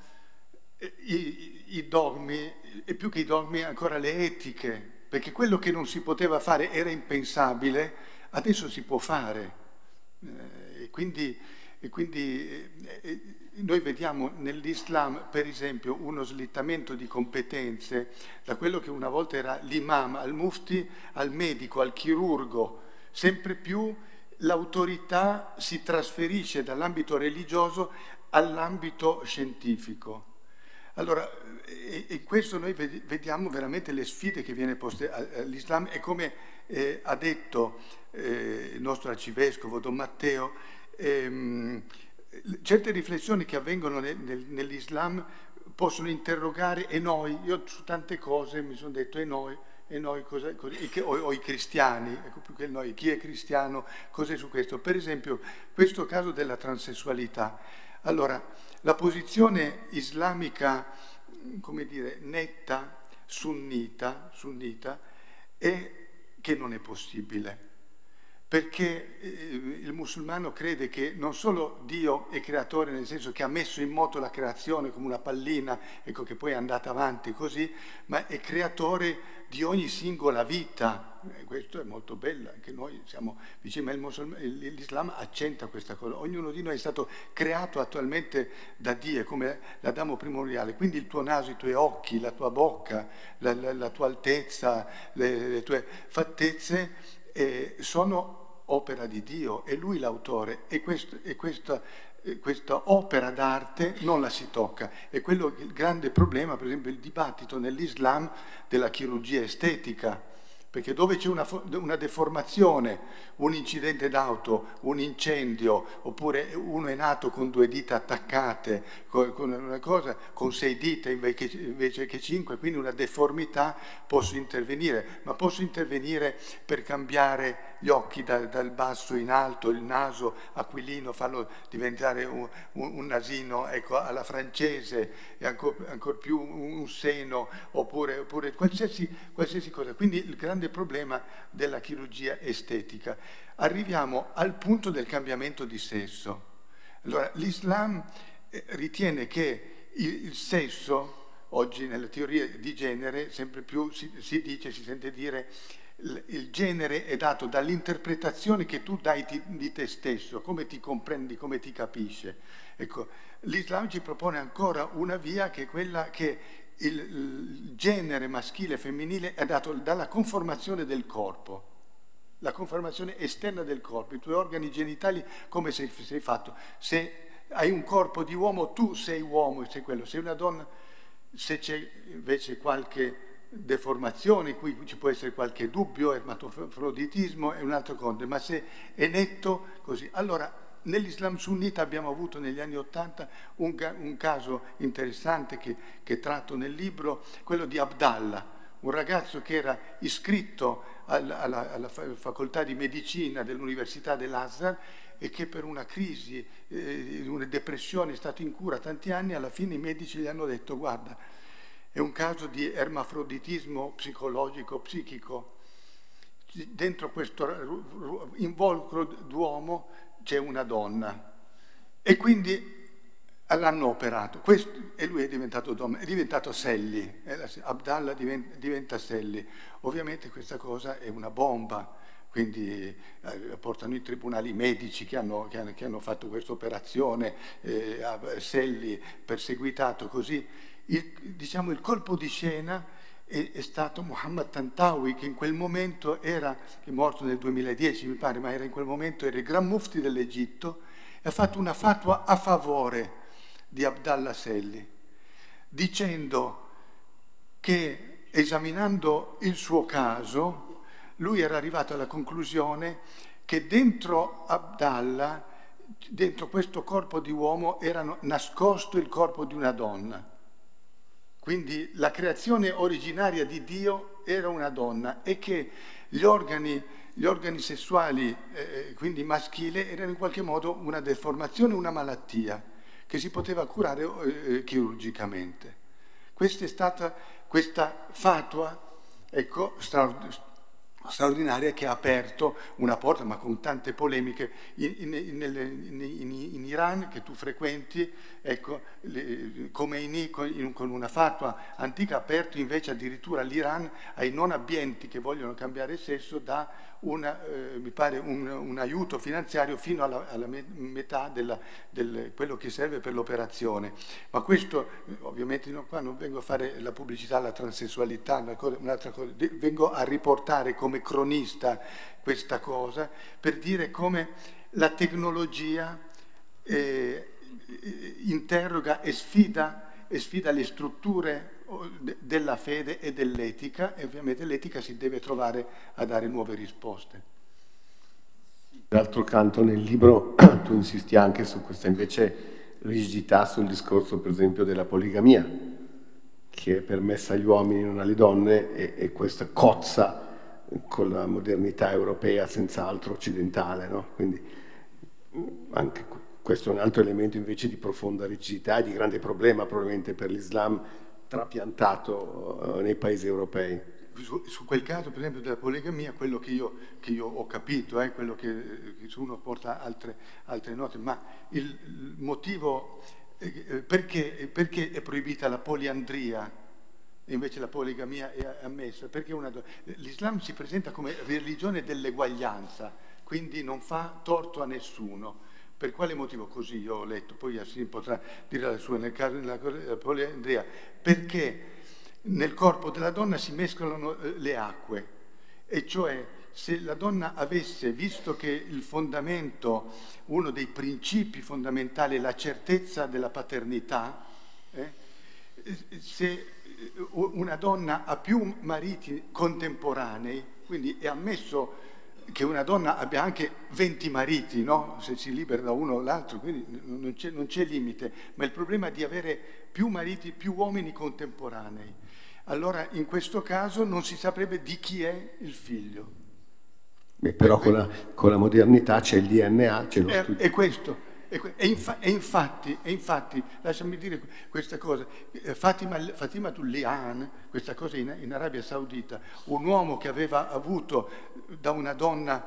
i, i dogmi, e più che i dogmi ancora le etiche, perché quello che non si poteva fare era impensabile, adesso si può fare. Eh, e quindi, e quindi eh, noi vediamo nell'Islam, per esempio, uno slittamento di competenze da quello che una volta era l'imam, al mufti, al medico, al chirurgo. Sempre più l'autorità si trasferisce dall'ambito religioso all'ambito scientifico. Allora, in questo noi vediamo veramente le sfide che viene poste all'Islam, e come eh, ha detto eh, il nostro arcivescovo Don Matteo, ehm, certe riflessioni che avvengono nel, nel, nell'Islam possono interrogare e noi, io su tante cose mi sono detto e noi, e noi cosa, cosa, e che, o, o i cristiani, ecco più che noi, chi è cristiano, cos'è su questo? Per esempio, questo caso della transessualità. Allora, la posizione islamica, come dire, netta, sunnita, sunnita, è che non è possibile. perché il musulmano crede che non solo Dio è creatore, nel senso che ha messo in moto la creazione come una pallina, ecco, che poi è andata avanti così, ma è creatore di ogni singola vita. E questo è molto bello, anche noi siamo vicini, ma l'Islam accenta questa cosa. Ognuno di noi è stato creato attualmente da Dio, come l'Adamo primordiale, quindi il tuo naso, i tuoi occhi, la tua bocca, la, la, la tua altezza, le, le tue fattezze eh, sono opera di Dio, è Lui l'autore, e, questo, e questa, questa opera d'arte non la si tocca. È quello il grande problema, per esempio, il dibattito nell'Islam della chirurgia estetica, perché dove c'è una, una deformazione, un incidente d'auto, un incendio, oppure uno è nato con due dita attaccate, con, con una cosa, con sei dita invece, invece che cinque, quindi una deformità, posso intervenire, ma posso intervenire per cambiare gli occhi da, dal basso in alto, il naso aquilino, farlo diventare un, un, un nasino, ecco, alla francese, e ancora ancor più un seno, oppure, oppure qualsiasi, qualsiasi cosa. Quindi il grande problema della chirurgia estetica. Arriviamo al punto del cambiamento di sesso. Allora, l'Islam ritiene che il, il sesso, oggi nella teoria di genere, sempre più si, si dice, si sente dire, il genere è dato dall'interpretazione che tu dai di, di te stesso, come ti comprendi, come ti capisce. Ecco, l'Islam ci propone ancora una via, che è quella che il, il genere maschile e femminile è dato dalla conformazione del corpo, la conformazione esterna del corpo, i tuoi organi genitali, come sei, sei fatto. Se hai un corpo di uomo, tu sei uomo, sei quello. Sei una donna, se c'è invece qualche deformazione, in cui ci può essere qualche dubbio, ermafroditismo, è un altro conto, ma se è netto così. Allora, nell'Islam sunnita abbiamo avuto negli anni Ottanta un, un caso interessante che, che tratto nel libro, quello di Abdallah, un ragazzo che era iscritto alla, alla, alla facoltà di medicina dell'Università dell'Azhar e che per una crisi, eh, una depressione è stato in cura tanti anni. Alla fine i medici gli hanno detto: guarda, è un caso di ermafroditismo psicologico, psichico. Dentro questo involucro d'uomo c'è una donna. E quindi l'hanno operato. Questo, e lui è diventato donna, è diventato Selli. Abdallah diventa, diventa Selli. Ovviamente questa cosa è una bomba. Quindi eh, portano in tribunali i medici che hanno, che hanno, che hanno fatto questa operazione, eh, Selli perseguitato così. Il, diciamo, il colpo di scena è, è stato Muhammad Tantawi, che in quel momento era, che è morto nel duemiladieci mi pare, ma era in quel momento era il Gran Mufti dell'Egitto, e ha fatto una fatwa a favore di Abdallah Selli, dicendo che, esaminando il suo caso, lui era arrivato alla conclusione che dentro Abdallah, dentro questo corpo di uomo, era nascosto il corpo di una donna. Quindi la creazione originaria di Dio era una donna, e che gli organi, gli organi sessuali, eh, quindi maschili, erano in qualche modo una deformazione, una malattia che si poteva curare eh, chirurgicamente. Questa è stata questa fatwa, ecco, straordinaria, straordinaria, che ha aperto una porta, ma con tante polemiche, in, in, in, in, in Iran, che tu frequenti, ecco, le, Khomeini con, con una fatwa antica ha aperto invece addirittura l'Iran ai non abbienti che vogliono cambiare sesso, da una, eh, mi pare un, un aiuto finanziario fino alla, alla metà della, del quello che serve per l'operazione. Ma questo, ovviamente, no, qua non vengo a fare la pubblicità alla transessualità, una cosa, un'altra cosa, vengo a riportare come cronista questa cosa, per dire come la tecnologia eh, interroga e sfida, e sfida le strutture della fede e dell'etica, e ovviamente l'etica si deve trovare a dare nuove risposte. D'altro canto nel libro tu insisti anche su questa invece rigidità sul discorso, per esempio, della poligamia, che è permessa agli uomini e non alle donne, e, e questa cozza con la modernità europea, senz'altro occidentale, no? Quindi anche questo è un altro elemento invece di profonda rigidità e di grande problema probabilmente per l'Islam trapiantato nei paesi europei. su, su quel caso, per esempio, della poligamia, quello che io, che io ho capito, eh, quello che, che uno porta altre, altre note, ma il, il motivo, eh, perché, perché è proibita la poliandria e invece la poligamia è ammessa? Perché l'Islam si presenta come religione dell'eguaglianza, quindi non fa torto a nessuno. Per quale motivo? Così io ho letto, poi Yassin potrà dire la sua, nel caso della poliandria, perché nel corpo della donna si mescolano le acque, e cioè se la donna avesse, visto che il fondamento, uno dei principi fondamentali è la certezza della paternità, eh, se una donna ha più mariti contemporanei, quindi è ammesso che una donna abbia anche venti mariti, no? Se si libera da uno o l'altro, quindi non c'è, non c'è limite, ma il problema è di avere più mariti, più uomini contemporanei. Allora in questo caso non si saprebbe di chi è il figlio. Beh, però con la, con la modernità c'è il D N A, c'è lo è, studio. è questo. E, infa, e, infatti, e infatti, lasciami dire questa cosa, Fatima, Fatima Tullian, questa cosa in, in Arabia Saudita, un uomo che aveva avuto da una donna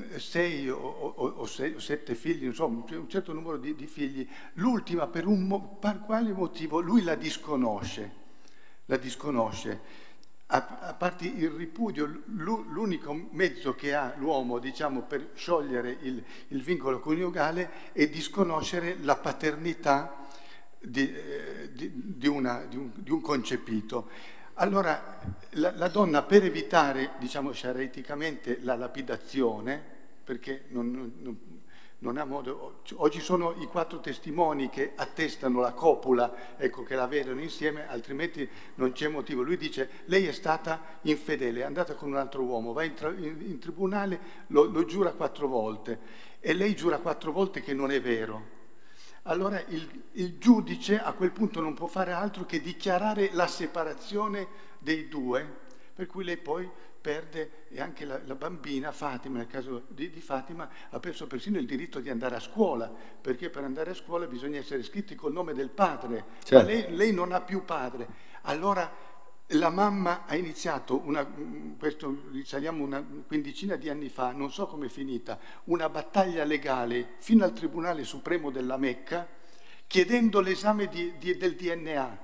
sei o, o, o, sei, o sette figli, insomma un certo numero di, di figli, l'ultima per, un, per quale motivo lui la disconosce, la disconosce. A, a parte il ripudio, l'unico mezzo che ha l'uomo, diciamo, per sciogliere il, il vincolo coniugale è disconoscere la paternità di, di, di, una, di, un, di un concepito. Allora la, la donna, per evitare, diciamo, sciariticamente la lapidazione, perché non, non, non ha modo, oggi sono i quattro testimoni che attestano la copula, ecco, che la vedono insieme, altrimenti non c'è motivo. Lui dice: lei è stata infedele, è andata con un altro uomo, va in, in, in tribunale, lo, lo giura quattro volte, e lei giura quattro volte che non è vero. Allora il, il giudice a quel punto non può fare altro che dichiarare la separazione dei due, per cui lei poi perde, e anche la, la bambina Fatima, nel caso di, di Fatima, ha perso persino il diritto di andare a scuola, perché per andare a scuola bisogna essere iscritti col nome del padre, certo. Ma lei, lei non ha più padre. Allora la mamma ha iniziato, una, questo risaliamo una quindicina di anni fa, non so come è finita, una battaglia legale fino al Tribunale Supremo della Mecca, chiedendo l'esame di, di, del D N A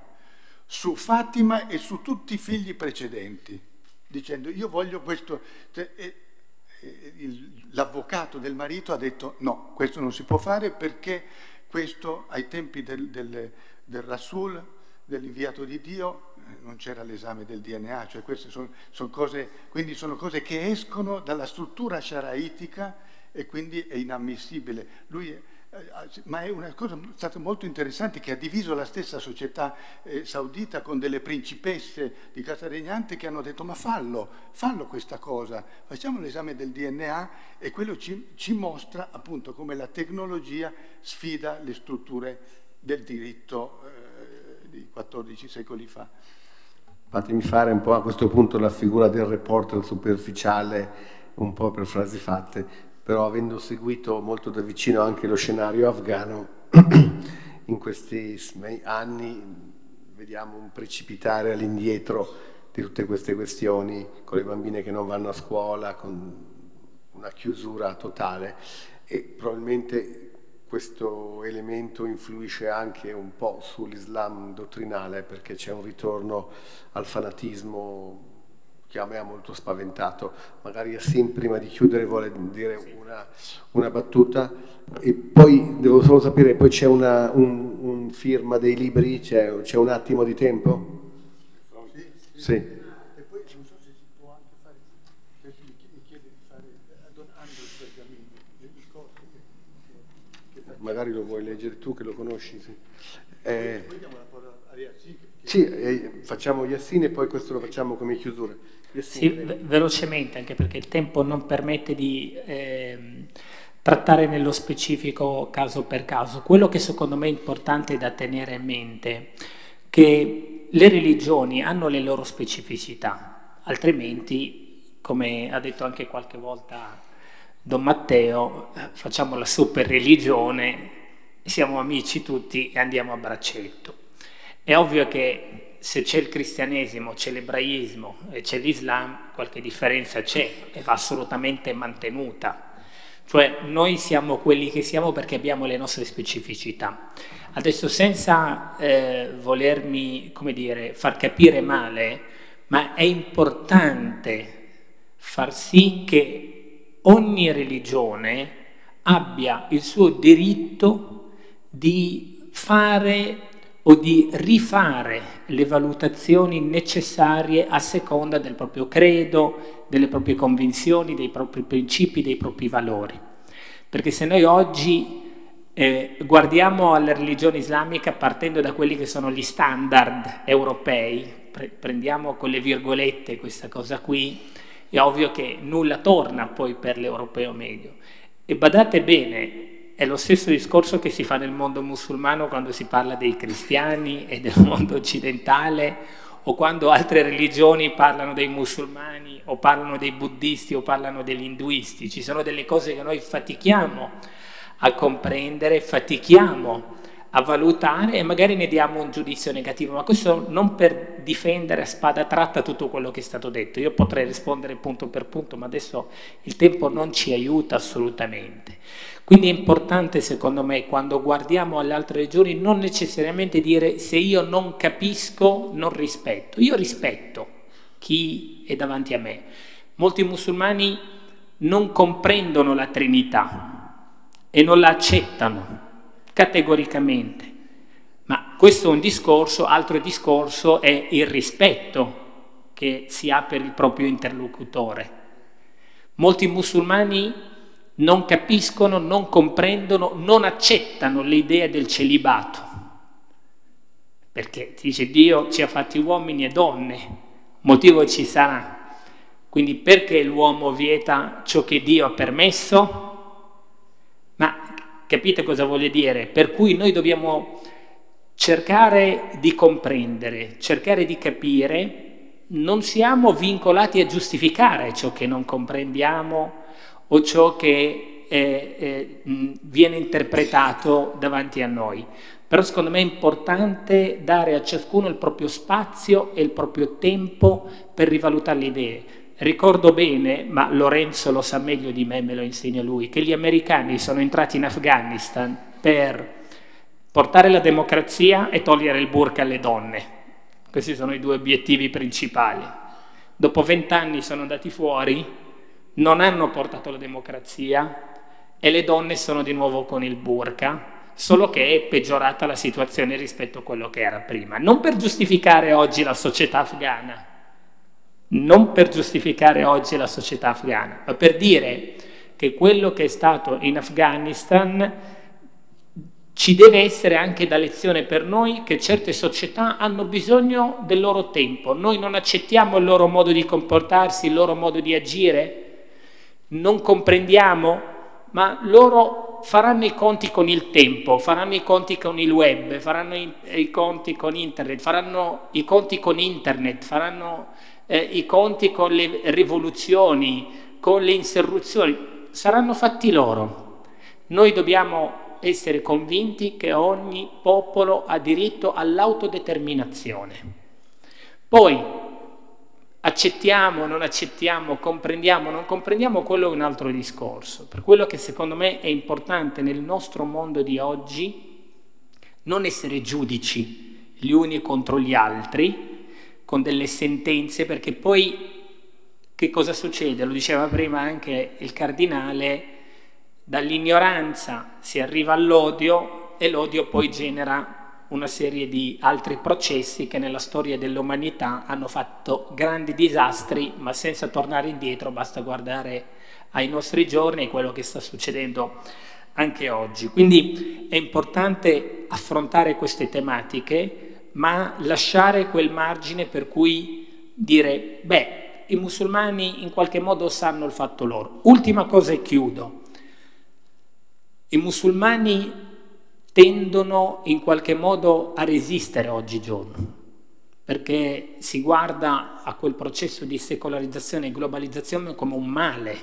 su Fatima e su tutti i figli precedenti, dicendo: io voglio questo. L'avvocato del marito ha detto: no, questo non si può fare, perché questo ai tempi del, del, del Rasul, dell'inviato di Dio, non c'era l'esame del D N A, cioè queste sono, sono cose, quindi sono cose che escono dalla struttura sciaraitica e quindi è inammissibile. Lui è, ma è una cosa stata molto interessante, che ha diviso la stessa società eh, saudita, con delle principesse di casa regnante che hanno detto: ma fallo, fallo questa cosa, facciamo l'esame del D N A, e quello ci, ci mostra appunto come la tecnologia sfida le strutture del diritto eh, di quattordici secoli fa. Fatemi fare un po' a questo punto la figura del reporter superficiale, un po' per frasi fatte, però avendo seguito molto da vicino anche lo scenario afghano, in questi anni vediamo un precipitare all'indietro di tutte queste questioni, con le bambine che non vanno a scuola, con una chiusura totale, e probabilmente questo elemento influisce anche un po' sull'Islam dottrinale, perché c'è un ritorno al fanatismo che a me ha molto spaventato. Magari Yassin, prima di chiudere, vuole dire una, una battuta, e poi devo solo sapere, poi c'è una un, un firma dei libri, c'è, c'è un attimo di tempo? Sì. Sì. E poi non so se si può anche fare, questo mi chiede di fare Don Andros Bergamini, il discorso che, che magari lo vuoi leggere tu, che lo conosci. Sì. Eh, poi diamo la parola a Yassin. Sì, eh, facciamo Yassin e poi questo lo facciamo come chiusura. Sì, ve velocemente, anche perché il tempo non permette di eh, trattare nello specifico caso per caso. Quello che secondo me è importante da tenere in mente, che le religioni hanno le loro specificità, altrimenti, come ha detto anche qualche volta Don Matteo, facciamo la super religione, siamo amici tutti e andiamo a braccetto. È ovvio che se c'è il cristianesimo, c'è l'ebraismo e c'è l'Islam, qualche differenza c'è e va assolutamente mantenuta. Cioè noi siamo quelli che siamo perché abbiamo le nostre specificità. Adesso senza eh, volermi, come dire, far capire male, ma è importante far sì che ogni religione abbia il suo diritto di fare o di rifare le valutazioni necessarie a seconda del proprio credo, delle proprie convinzioni, dei propri principi, dei propri valori. Perché se noi oggi eh, guardiamo alla religione islamica partendo da quelli che sono gli standard europei, pre- prendiamo con le virgolette questa cosa qui, è ovvio che nulla torna poi per l'europeo medio. E badate bene, è lo stesso discorso che si fa nel mondo musulmano quando si parla dei cristiani e del mondo occidentale, o quando altre religioni parlano dei musulmani o parlano dei buddisti o parlano degli induisti. Ci sono delle cose che noi fatichiamo a comprendere, fatichiamo a valutare e magari ne diamo un giudizio negativo, ma questo non per difendere a spada tratta tutto quello che è stato detto. Io potrei rispondere punto per punto, ma adesso il tempo non ci aiuta assolutamente. Quindi è importante, secondo me, quando guardiamo alle altre religioni, non necessariamente dire se io non capisco, non rispetto. Io rispetto chi è davanti a me. Molti musulmani non comprendono la Trinità e non la accettano categoricamente. Ma questo è un discorso, altro discorso è il rispetto che si ha per il proprio interlocutore. Molti musulmani non capiscono, non comprendono, non accettano l'idea del celibato, perché si dice Dio ci ha fatti uomini e donne, motivo ci sarà, quindi perché l'uomo vieta ciò che Dio ha permesso? Ma capite cosa voglio dire? Per cui noi dobbiamo cercare di comprendere, cercare di capire, non siamo vincolati a giustificare ciò che non comprendiamo o ciò che eh, eh, viene interpretato davanti a noi. Però secondo me è importante dare a ciascuno il proprio spazio e il proprio tempo per rivalutare le idee. Ricordo bene, ma Lorenzo lo sa meglio di me, me lo insegna lui, che gli americani sono entrati in Afghanistan per portare la democrazia e togliere il burqa alle donne. Questi sono i due obiettivi principali. Dopo vent'anni sono andati fuori, non hanno portato la democrazia e le donne sono di nuovo con il burqa, solo che è peggiorata la situazione rispetto a quello che era prima. Non per giustificare oggi la società afghana, non per giustificare oggi la società afghana, ma per dire che quello che è stato in Afghanistan ci deve essere anche da lezione per noi, che certe società hanno bisogno del loro tempo. Noi non accettiamo il loro modo di comportarsi, il loro modo di agire, non comprendiamo, ma loro faranno i conti con il tempo, faranno i conti con il web, faranno i, i conti con internet, faranno i conti con internet, faranno eh, i conti con le rivoluzioni, con le insurrezioni, saranno fatti loro. Noi dobbiamo essere convinti che ogni popolo ha diritto all'autodeterminazione. Poi accettiamo, non accettiamo, comprendiamo, non comprendiamo, quello è un altro discorso. Per quello che secondo me è importante nel nostro mondo di oggi, non essere giudici gli uni contro gli altri, con delle sentenze, perché poi che cosa succede? Lo diceva prima anche il cardinale, dall'ignoranza si arriva all'odio e l'odio poi genera una serie di altri processi che nella storia dell'umanità hanno fatto grandi disastri, ma senza tornare indietro basta guardare ai nostri giorni e quello che sta succedendo anche oggi. Quindi è importante affrontare queste tematiche, ma lasciare quel margine per cui dire, beh, i musulmani in qualche modo sanno il fatto loro. Ultima cosa e chiudo. I musulmani tendono in qualche modo a resistere oggigiorno, perché si guarda a quel processo di secolarizzazione e globalizzazione come un male,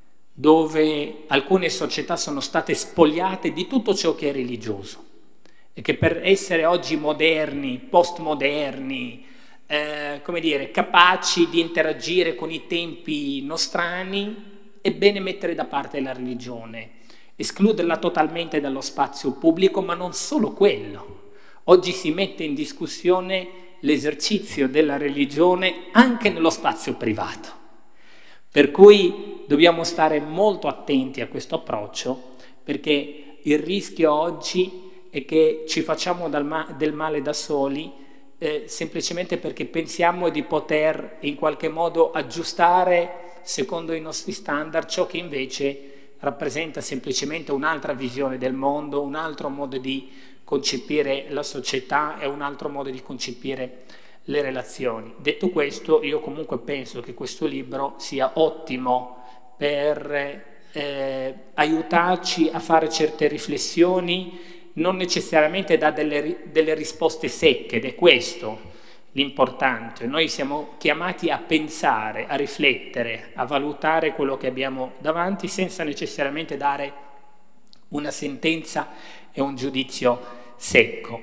dove alcune società sono state spogliate di tutto ciò che è religioso e che per essere oggi moderni, postmoderni, eh, come dire, capaci di interagire con i tempi nostrani, è bene mettere da parte la religione, escluderla totalmente dallo spazio pubblico, ma non solo quello. Oggi si mette in discussione l'esercizio della religione anche nello spazio privato. Per cui dobbiamo stare molto attenti a questo approccio, perché il rischio oggi è che ci facciamo del, ma- del male da soli, eh, semplicemente perché pensiamo di poter in qualche modo aggiustare secondo i nostri standard ciò che invece rappresenta semplicemente un'altra visione del mondo, un altro modo di concepire la società e un altro modo di concepire le relazioni. Detto questo, io comunque penso che questo libro sia ottimo per eh, aiutarci a fare certe riflessioni, non necessariamente da delle, delle risposte secche, ed è questo l'importante. Noi siamo chiamati a pensare, a riflettere, a valutare quello che abbiamo davanti senza necessariamente dare una sentenza e un giudizio secco.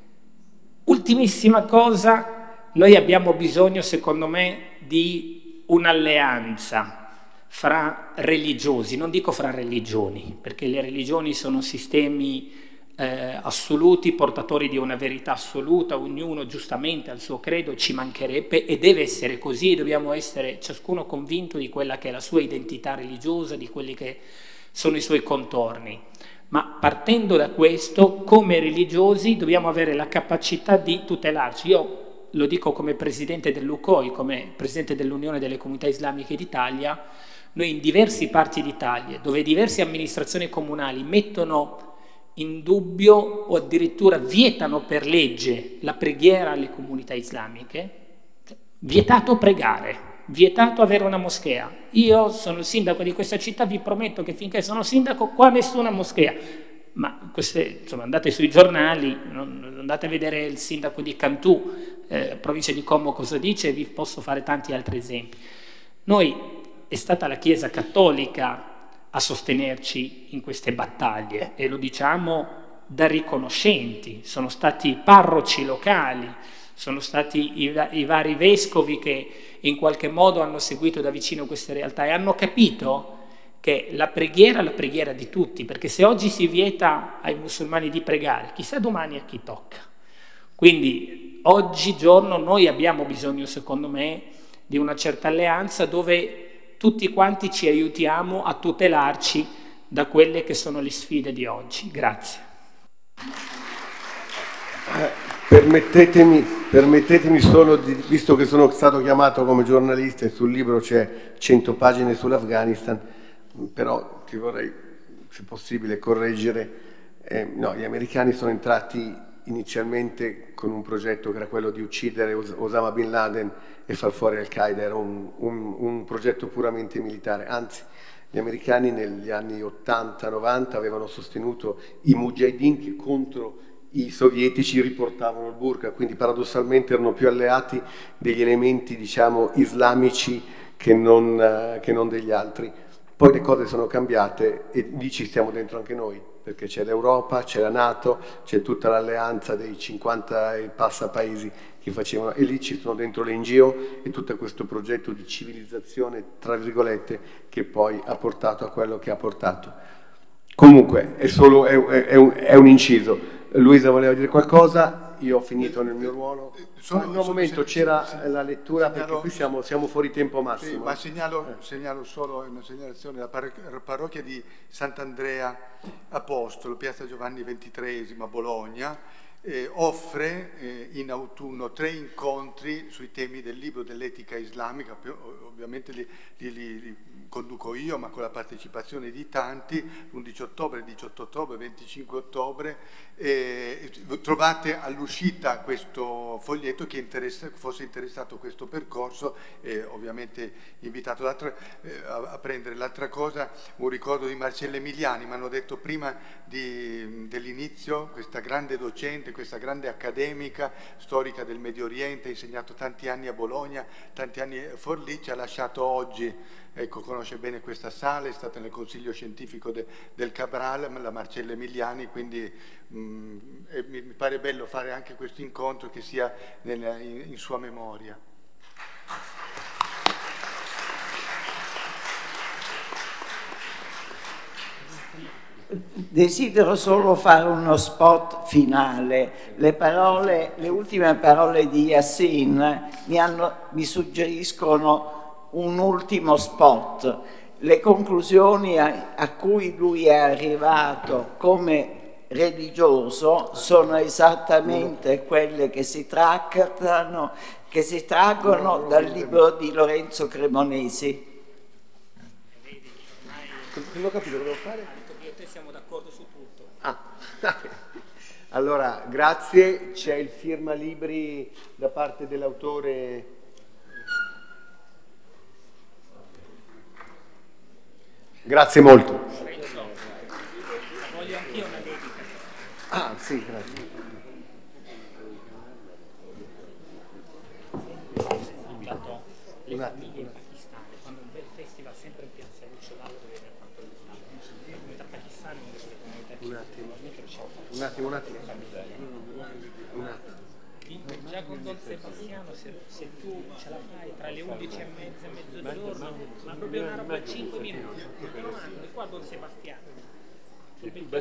Ultimissima cosa, noi abbiamo bisogno, secondo me, di un'alleanza fra religiosi, non dico fra religioni, perché le religioni sono sistemi eh, assoluti, portatori di una verità assoluta, ognuno giustamente ha il suo credo, ci mancherebbe, e deve essere così, dobbiamo essere ciascuno convinto di quella che è la sua identità religiosa, di quelli che sono i suoi contorni. Ma partendo da questo, come religiosi dobbiamo avere la capacità di tutelarci. Io lo dico come presidente dell'U C O I, come presidente dell'Unione delle Comunità Islamiche d'Italia. Noi in diverse parti d'Italia, dove diverse amministrazioni comunali mettono in dubbio o addirittura vietano per legge la preghiera alle comunità islamiche, vietato pregare, vietato avere una moschea. Io sono il sindaco di questa città, vi prometto che finché sono sindaco qua nessuna moschea. Ma queste, insomma, andate sui giornali, non, andate a vedere il sindaco di Cantù, eh, provincia di Como, cosa dice, e vi posso fare tanti altri esempi. Noi è stata la Chiesa Cattolica a sostenerci in queste battaglie, e lo diciamo da riconoscenti. Sono stati parroci locali, sono stati i, i vari vescovi che in qualche modo hanno seguito da vicino queste realtà e hanno capito che la preghiera è la preghiera di tutti, perché se oggi si vieta ai musulmani di pregare, chissà domani a chi tocca. Quindi oggigiorno noi abbiamo bisogno, secondo me, di una certa alleanza dove tutti quanti ci aiutiamo a tutelarci da quelle che sono le sfide di oggi. Grazie. Eh, permettetemi, permettetemi solo, di, visto che sono stato chiamato come giornalista e sul libro c'è cento pagine sull'Afghanistan, però ti vorrei, se possibile, correggere. Eh, no, gli americani sono entrati inizialmente con un progetto che era quello di uccidere Os- Osama Bin Laden e far fuori Al-Qaeda, era un, un, un progetto puramente militare. Anzi, gli americani negli anni ottanta novanta avevano sostenuto i mujahideen che contro i sovietici riportavano il burqa, quindi paradossalmente erano più alleati degli elementi, diciamo, islamici che non, uh, che non degli altri. Poi le cose sono cambiate e lì ci stiamo dentro anche noi, perché c'è l'Europa, c'è la NATO, c'è tutta l'alleanza dei cinquanta e passa paesi che facevano, e lì ci sono dentro le N G O e tutto questo progetto di civilizzazione, tra virgolette, che poi ha portato a quello che ha portato. Comunque, è solo è, è, un, è un inciso. Luisa voleva dire qualcosa? Io ho finito nel mio ruolo. Sono, ah, no, un momento, c'era la lettura, segnalo, perché qui siamo, siamo fuori tempo massimo. Sì, ma segnalo, eh. segnalo solo una segnalazione: la parrocchia di Sant'Andrea Apostolo, piazza Giovanni ventitreesimo a Bologna, eh, offre eh, in autunno tre incontri sui temi del libro dell'etica islamica. Ovviamente li, li, li, li conduco io, ma con la partecipazione di tanti, l'undici ottobre, diciotto ottobre, venticinque ottobre. Eh, trovate all'uscita questo foglietto, chi interessa, fosse interessato a questo percorso, eh, ovviamente invitato eh, a, a prendere. L'altra cosa, un ricordo di Marcello Emiliani, mi hanno detto prima dell'inizio, questa grande docente, Oriente, questa grande accademica, storica del Medio Oriente, ha insegnato tanti anni a Bologna, tanti anni a Forlì, ci ha lasciato oggi, ecco, conosce bene questa sala, è stata nel consiglio scientifico de, del Cabral, la Marcella Emiliani, quindi mh, e mi, mi pare bello fare anche questo incontro che sia nel, in, in sua memoria. Desidero solo fare uno spot finale. Le parole, le ultime parole di Yassin mi, hanno, mi suggeriscono un ultimo spot. Le conclusioni a, a cui lui è arrivato come religioso sono esattamente quelle che si trattano, che si traggono dal libro di Lorenzo Cremonesi. Non ho capito, devo fare? Siamo d'accordo su tutto. Ah, allora, grazie. C'è il firma libri da parte dell'autore. Grazie molto. Lorenzo, voglio anch'io una dedica. Ah, sì, grazie. Le famiglie in Pakistan fanno un bel festival sempre in piazza Luciolano dove viene fatto il festival. La comunità pakistana è una delle comunità Un attimo, un attimo, un attimo. Un attimo. Già con Don Sebastiano, se, se tu ce la fai tra le undici e mezza e mezzogiorno, ma proprio una roba a cinque minuti, te lo mando, qua Don Sebastiano.